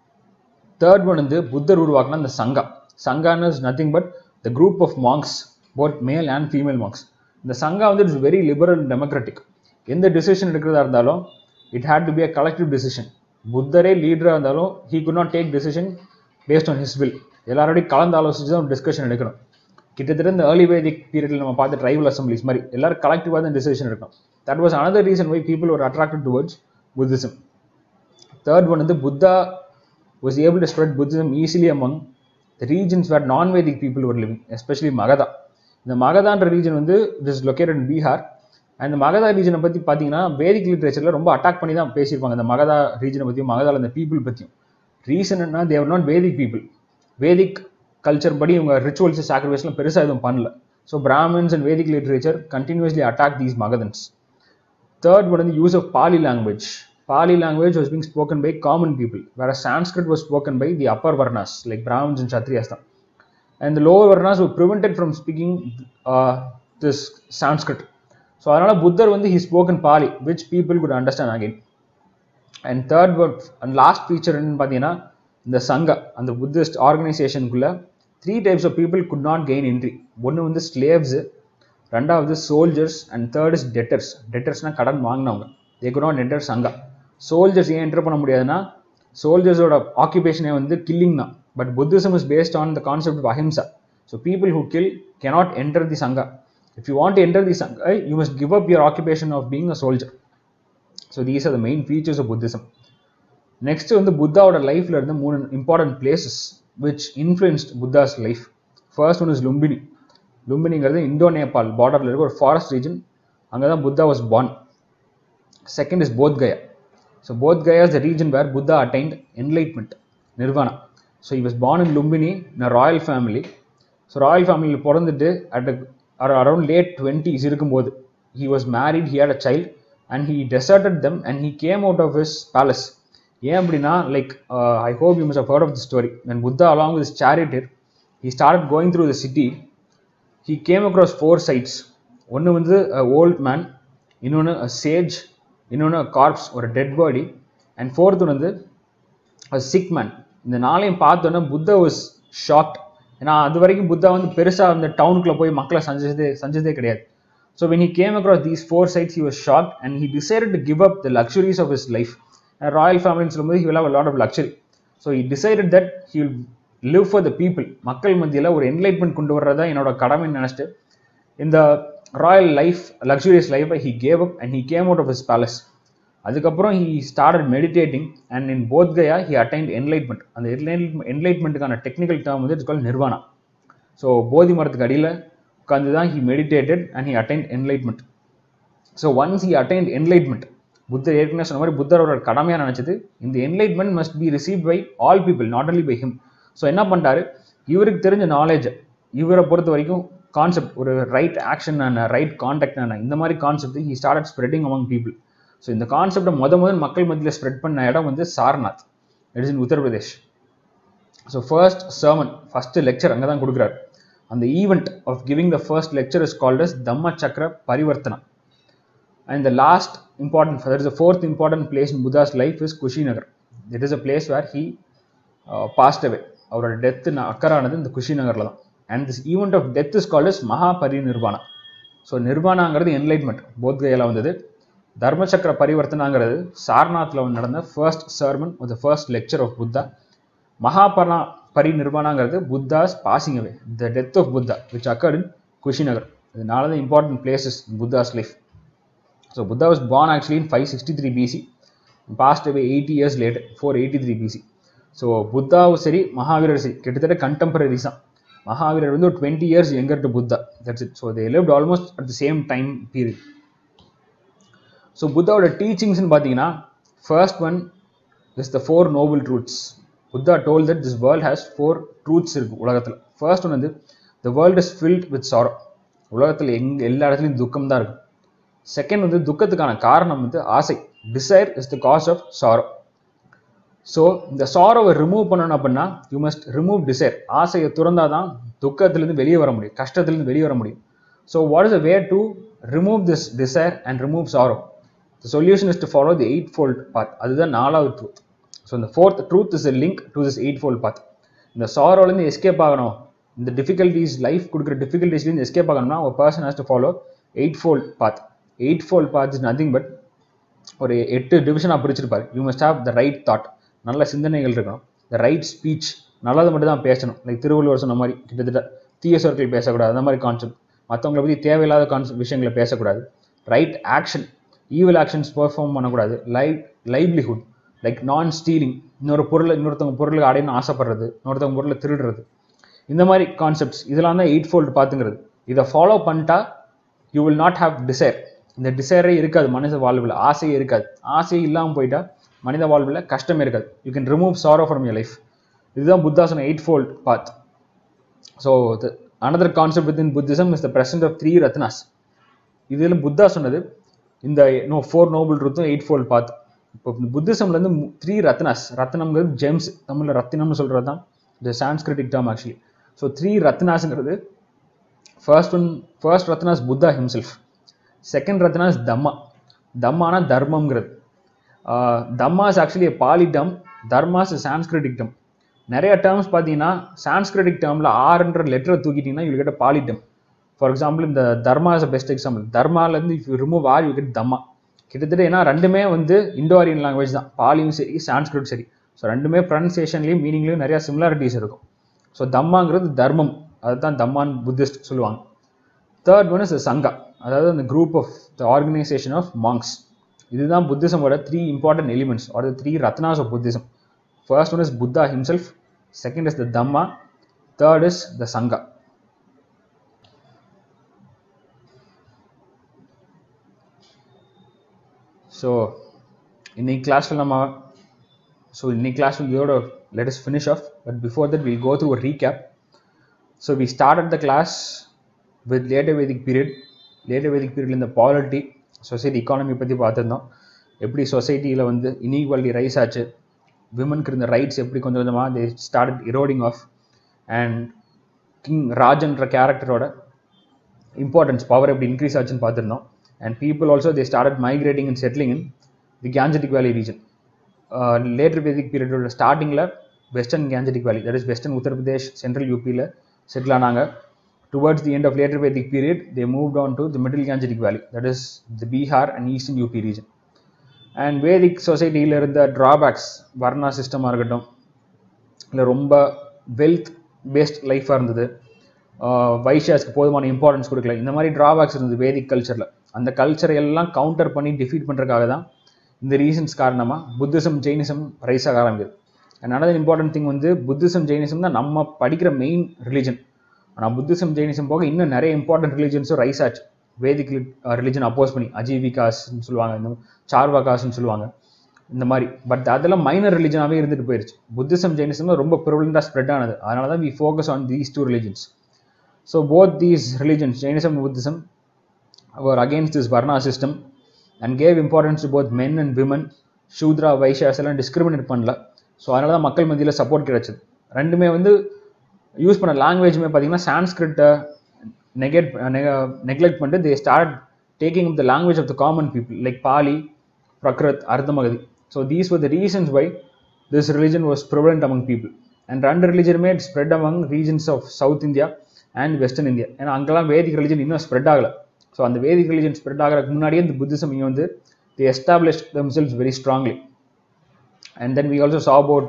Third one வந்து புத்தர் உருவாக்கினா இந்த சங்கா. சங்கான்னு is nothing but the group of monks, both male and female monks. இந்த சங்கா வந்து it's very liberal and democratic. எந்த decision எடுக்கிறதா இருந்தாலும் it had to be a collective decision. புத்தரே லீடராக இருந்தாலும் he could not take decision based on his will. எல்லாரோடையும் கலந்து ஆலோசிச்சு தான் டிஸ்கஷன் எடுக்கணும். கிட்டத்தட்ட இந்த ஏர்லி வேதிக் பீரியடில் நம்ம பார்த்த ட்ரைபல் அசம்பிளிஸ் மாதிரி எல்லாரும் கலெக்டிவாக தான் டிசிஷன் எடுக்கணும். That was another reason why people were attracted towards Buddhism. Third one வந்து Buddha was able to spread Buddhism easily among the regions where non Vedic people were living, especially Magadha. இந்த மகதான்ற region வந்து it is located in Bihar. அந்த மகதா ரீஜனை பற்றி பார்த்தீங்கன்னா வேதிக் லிட்ரேச்சரில் ரொம்ப attack பண்ணி தான் பேசியிருப்பாங்க இந்த மகதா ரீஜனை பற்றியும் மகதாவில் இந்த பீப்புள் பற்றியும். ரீசன் என்ன, they were not Vedic people. Vedic culture படி இவங்க ரிச்சுவல்ஸ் சாக்ரிஃபைஸ்லாம் பெருசாக எதுவும் பண்ணல. So Brahmins and Vedic literature continuously attack these Magadhans. Third one வந்து use of Pali language. Pali language was being spoken by common people, whereas Sanskrit was spoken by the upper Varnas, like Brahmins and Kshatriyas. And the lower Varnas were prevented from speaking this Sanskrit. So, Buddha he spoken Pali, which people could understand again. And third and last feature in Padina, இந்த சங்கா அந்த Buddhist ஆர்கனைசேஷனுக்குள்ள 3 types of people could not gain entry. ஒன்று வந்து slaves, ரெண்டாவது soldiers, and third is debtors. டெட்டர்ஸ்னால் கடன் வாங்கினவங்க. They could not enter Sangha. Soldiers ஏன் என்டர் பண்ண முடியாதுன்னா சோல்ஜர்ஸோட ஆக்குபேஷனே வந்து கில்லிங் தான். But Buddhism is based on the concept of ahimsa. So people who kill cannot enter the sangha. If you want to enter the sangha, you must give up your occupation of being a soldier. So these are the main features of Buddhism. Next வந்து புத்தாவோட லைஃப்ல இருந்த 3 important places which influenced Buddha's life. First one is Lumbini. லும்பினிங்கிறது இந்தோ நேபாள் பார்டரில் இருக்க ஒரு forest region. அங்கே தான் Buddha was born. Second is Bodh Gaya. So Bodh Gaya is the region where Buddha attained enlightenment, nirvana. So he was born in Lumbini in a royal family. So royal ஃபேமிலியில் பிறந்துட்டு around late 20s இருக்கும்போது he was married, he had a child and he deserted them and he came out of his palace. ஏன் அப்படின்னா I hope you must have heard of the story. When Buddha along with his charioteer he started going through the city, he came across 4 sights. ஒன்று வந்து old man, இன்னொன்று a sage, இன்னொன்று a corpse or a dead body, and fourth one வந்து a sick man. இந்த நாளையும் பார்த்தோன்னா Buddha was shocked. ஏன்னா அது வரைக்கும் புத்தா வந்து பெருசாக அந்த டவுனுக்குள்ளே போய் மக்களை சஞ்சதே கிடையாது. So when he came across these 4 sights, he was shocked and he decided to give up the luxuries of his life. Royal ஃபேமிலின்னு சொல்லும்போது he will have a lot of luxury. So he decided that he will live for the people. மக்கள் மத்தியில் ஒரு enlightenment கொண்டு வர்றதா என்னோட கடமைன்னு நினச்சிட்டு இந்த ராயல் லைஃப், லக்ஸுரியஸ் லைஃபை he gave up and he came out of his palace. அதுக்கப்புறம் he started meditating and in Bodh Gaya he attained enlightenment. அந்த என்லைட்மெண்ட்டுக்கான டெக்னிக்கல் டேர்ம் வந்து it's called nirvana. So Bodhi மரத்துக்கு அடியில் உட்காந்து தான் he meditated and he attained enlightenment. So once he attained enlightenment, புத்தர் ஏற்கனவே சொன்ன மாதிரி புத்தரோட கடமையாக நினச்சது இந்த enlightenment must be received by all people, not only by him. So என்ன பண்ணிட்டாரு, இவருக்கு தெரிஞ்ச நாலேஜ், இவரை பொறுத்த வரைக்கும் கான்செப்ட், ஒரு ரைட் ஆக்ஷன் ஆன ரைட் கான்டாக்ட் ஆன இந்த மாதிரி concept he started spreading among people. So இந்த கான்செப்டை முதல் மக்கள் மத்தியில் ஸ்ப்ரெட் பண்ண இடம் வந்து Sarnath, it is in Uttar Pradesh. So first sermon, first lecture அங்கே தான் கொடுக்குறாரு. அந்த event of giving the first lecture is called as Dhamma Chakra Parivartana. And the last important, there is a fourth important place in Buddha's life is Kushinagar. It is a place where he passed away. அவரோட death அக்கறானது இந்த குஷிநகரில் தான். And this event of death is called as Maha Parinirvana. So நிர்வாணாங்கிறது enlightenment, போத்கயாவில் வந்தது. தர்மசக்கர பரிவர்த்தனாங்கிறது சாரநாத்தில் நடந்த first sermon or the first lecture of Buddha. பரிநிர்வாணாங்கிறது Buddha's passing away, the death of Buddha which occurred in Kushinagar. இதனால தான் important places in Buddha's life. So Buddha was born actually in 563 BC, passed away 80 years later, 483 BC. So புத்தாவும் சரி மகாவீரர் சரி கிட்டத்தட்ட contemporaries தான். மகாவீரர் வந்து ஒரு 20 years younger to Buddha, that's it. So they lived almost at the same time period. So புத்தாவோட டீச்சிங்ஸ்ன்னு பார்த்தீங்கன்னா first one is the 4 noble truths. Buddha told that this world has 4 truths இருக்கு உலகத்தில். ஃபர்ஸ்ட் ஒன் வந்து the world is filled with sorrow. உலகத்தில் எல்லா இடத்துலையும் துக்கம் தான் இருக்கும். செகண்ட் வந்து துக்கத்துக்கான காரணம் வந்து ஆசை, desire is the cause of sorrow. So இந்த சாரோவை ரிமூவ் பண்ணணும் அப்படின்னா யூ மஸ்ட் ரிமூவ் டிசைர். ஆசையை துறந்தால் தான் துக்கத்திலேருந்து வெளியே வர முடியும், கஷ்டத்துலேருந்து வெளியே வர முடியும். So what is the way to remove this desire and remove sorrow? The solution is to follow the 8-fold path. அதுதான் 4வது ட்ரூத். ஸோ இந்த 4th truth is a link to this 8-fold path. இந்த சாரோலேருந்து escape ஆகணும், இந்த difficulties, life கொடுக்குற டிஃபிகல்ட்டிஸ்லேருந்து escape ஆகணும்னா ஒரு person has to follow 8-fold path. 8-fold path is nothing but ஒரு 8 டிவிஷனாக பிரிச்சிருப்பாரு. You must have the right thought, நல்ல சிந்தனைகள் இருக்கணும். த ரைட் ஸ்பீச், நல்லது மட்டும் தான் பேசணும். லைக் திருவள்ளுவர் சொன்ன மாதிரி கிட்டத்தட்ட தீய சொற்கள் பேசக்கூடாது, அந்த மாதிரி கான்செப்ட். மற்றவங்களை பற்றி தேவையில்லாத விஷயங்களை பேசக்கூடாது. Right action, evil actions perform பண்ணக்கூடாது. லைவ்லிஹுட், லைக் நான் ஸ்டீலிங், இன்னொருத்தவங்க பொருளுக்கு அடையணும்னு ஆசைப்படுறது, இன்னொருத்தவங்க பொருளை திருடுறது, இந்த மாதிரி கான்செப்ட்ஸ், இதெல்லாம் தான் 8-fold பாத்துங்கிறது. இதை ஃபாலோ பண்ணிட்டா you will not have desire. இந்த டிசைரே இருக்காது மனித வாழ்வில், ஆசையே இருக்காது. ஆசையே இல்லாமல் போயிட்டா மனித வாழ்வில் கஷ்டமே இருக்காது. You can remove sorrow from your life. இதுதான் புத்தா சொன்ன 8-fold path. So another concept within Buddhism is the presence of 3 ratnas. இதில் புத்தா சொன்னது இந்த 4 noble truths 8-fold பாத். இப்போ புத்திசம்லேருந்து 3 ரத்னாஸ், ரத்னம்ங்கிறது ஜெம்ஸ், தமிழில் ரத்தினம்னு சொல்கிறது தான் இந்த சான்ஸ்கிரிட்டிக் டேர்ம் ஆக்சுவலி. ஸோ 3 ரத்னாஸுங்கிறது first ratna is Buddha himself. Second ratna is Dhamma. தம்மானா தர்மம்ங்கிறது. Dhamma is actually a Pali term, Dharma is a Sanskritic term. நிறைய டேர்ம்ஸ் பார்த்தீங்கன்னா சான்ஸ்கிரிட்டிக் டேர்மில் ஆறுன்ற லெட்டரை தூக்கிட்டீங்கன்னா you get a Pali term. For example இந்த Dharma is a best example. தர்மாலேருந்து if you remove R you get Dhamma. கிட்டத்தட்ட ஏன்னா ரெண்டுமே வந்து இண்டோ ஆரியன் லாங்குவேஜ் தான், பாலியும் சரி சான்ஸ்கிரிட் சரி. ஸோ ரெண்டுமே ப்ரொனன்சியேஷன்லையும் மீனிங்லையும் நிறையா சிமிலாரிட்டிஸ் இருக்கும். ஸோ தம்மாங்கிறது தர்மம், அதுதான் தம்மான் புத்திஸ்ட் சொல்லுவாங்க. தேர்ட் ஒன் இஸ் சங்கா, அதாவது அந்த group of the organisation of monks. இதுதான் புத்திசமோட 3 important elements are the 3 ratnas of Buddhism. First one is Buddha himself, second is the Dhamma, third is the Sangha. So இன்னைக்கு கிளாஸில் இதோட let us finish off, but before that we'll go through a recap. So we started the class with later Vedic period in the polity, society, economy பற்றி பார்த்துருந்தோம். எப்படி சொசைட்டியில் வந்து inequality rice ஆச்சு, விமனுக்கு இருந்த ரைட்ஸ் எப்படி கொஞ்சம் கொஞ்சமாக they started eroding off, and king ராஜன்ற கேரக்டரோட இம்பார்ட்டன்ஸ் பவர் எப்படி இன்க்ரீஸ் ஆச்சுன்னு பார்த்துருந்தோம். And people also they started migrating and settling in the Gangetic Valley region. Later Vedic period starting la western Gangetic Valley, that is western Uttar Pradesh, central UP la settle ஆனாங்க. Towards the end of later Vedic period they moved on to the middle Gangetic Valley, that is the Bihar and eastern UP region. And Vedic society la irundha drawbacks, varna system ah irukattum illa romba wealth based life ah irundhathu, வைஷ்யாஸ்க்கு போதுமான importance கொடுக்கல, இந்த மாதிரி drawbacks இருந்தது வேதிக் கல்ச்சரில். அந்த கல்ச்சரை எல்லாம் counter பண்ணி டிஃபீட் பண்ணுறதுக்காக தான் இந்த ரீசன்ஸ் காரணமாக புத்திசம் ஜெயினிசம் ரைஸ் ஆக ஆரம்பிக்குது. அண்ட் அனதர் இம்பார்ட்டன்ட் திங் வந்து புத்திசம் ஜெயினிசம் தான் நம்ம படிக்கிற மெயின் ரிலிஜன். ஆனால் புத்திசம் ஜெயினிசம் போக இன்னும் நிறைய இம்பார்ட்டன்ட் ரிலிஜன்ஸும் ரைஸ் ஆச்சு வேதிக் ரிலிஜன் அப்போஸ் பண்ணி. அஜீவிகாஸ்ன்னு சொல்லுவாங்க, இந்த சார்வாகாஸ்ன்னு சொல்லுவாங்க இந்த மாதிரி. பட் அதெல்லாம் மைனர் ரிலிஜனாகவே இருந்துட்டு போயிடுச்சு. புத்திசம் ஜெயினிசம் ரொம்ப ப்ரிவலண்டாக ஸ்ப்ரெட் ஆனது. அதனால தான் we focus on these 2 religions. So both these religions, Jainism and Buddhism, were against this Varna system and gave importance to both men and women. Shudra, Vaishyas எல்லாம் discriminate பண்ணல. So அதனால தான் மக்கள் மத்தியில் சப்போர்ட் கிடைச்சது. ரெண்டுமே வந்து யூஸ் பண்ண லாங்குவேஜுமே பார்த்தீங்கன்னா சான்ஸ்கிரிட்டை நெக்லெக்ட் பண்ணிட்டு they started taking up the language of the common people like Pali, Prakrit, Ardhamagadi. So these were the reasons why this religion was prevalent among people. And ரெண்டு ரிலிஜனுமே spread among regions of South India and western India. ஏன்னா அங்கெல்லாம் Vedic religion இன்னும் spread ஆகலை. So அந்த Vedic religion spread ஆகிறதுக்கு முன்னாடியே இந்த புத்திசம் இங்கே வந்து they established themselves very strongly. And then we also saw about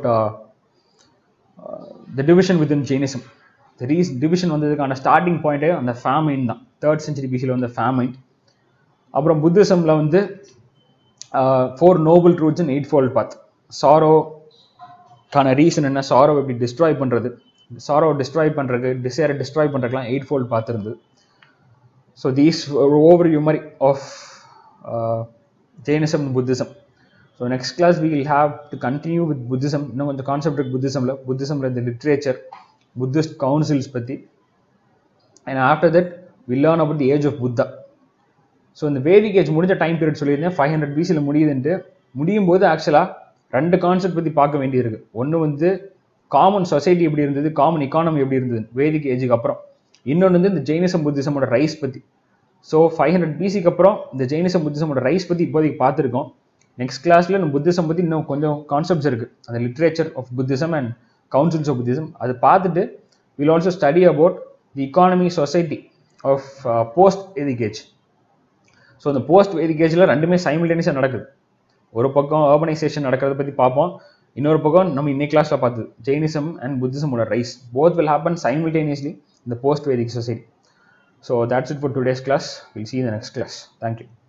the division within Jainism. The division வந்ததுக்கான ஸ்டார்டிங் பாயிண்டே அந்த ஃபேமைன் தான். 3rd century BC வந்த ஃபேமைன். அப்புறம் புத்திசமில் வந்து 4 noble truths and 8-fold path. சாரோக்கான ரீசன் என்ன, சாரோ எப்படி டிஸ்ட்ராய் பண்ணுறது, சாரோ டிஸ்ட்ராய் பண்ணுறதுக்கு, டிசைரை டிஸ்ட்ராய் பண்ணுறதுக்குலாம் 8-fold பார்த்துருந்தது. ஸோ தீஸ் ஓவர்வியூ மாதிரி of Jainism and Buddhism. So next class we will have to continue with Buddhism. இன்னும் கொஞ்சம் கான்செப்ட் இருக்கு புத்திசமில் இந்த லிட்ரேச்சர், புத்திஸ்ட் கவுன்சில்ஸ் பற்றி. And after that we learn about the age of Buddha. So இந்த Vedic age முடிஞ்ச time period சொல்லியிருந்தேன் 500 BCயில் முடியுதுன்ட்டு. முடியும் போது ஆக்சுவலாக 2 கான்செப்ட் பற்றி பார்க்க வேண்டியிருக்கு. ஒன்று வந்து காமன் சொசைட்டி எப்படி இருந்தது, காமன் எக்கானமி எப்படி இருந்தது வேதிக் ஏஜுக்கு அப்புறம். இன்னொன்று வந்து இந்த ஜெயினிசம் புத்திசமோட ரைஸ் பற்றி. ஸோ 500 BCக்கு அப்புறம் இந்த ஜெயினிசம் புத்திசமோட ரைஸ் பற்றி இப்போதைக்கு பார்த்துருக்கோம். நெக்ஸ்ட் கிளாஸில் நம்ம புத்திசம் பற்றி இன்னும் கொஞ்சம் கான்செப்ட்ஸ் இருக்குது, அந்த literature of Buddhism and councils of Buddhism. அதை பார்த்துட்டு will also study about the economy society of post Vedic age. So இந்த போஸ்ட் வேதிக் ஏஜில் ரெண்டுமே சைமல்டேனியஸாக நடக்குது. ஒரு பக்கம் அர்பனைசேஷன் நடக்கிறத பற்றி பார்ப்போம், இன்னொரு பக்கம் நம்ம இன்னைக்கு கிளாஸில் பார்த்தது ஜெயினிசம் அண்ட் புத்திசமோட rise. Both will happen simultaneously in the post Vedic society. So that's it for today's class. We'll see you in the next class. Thank you.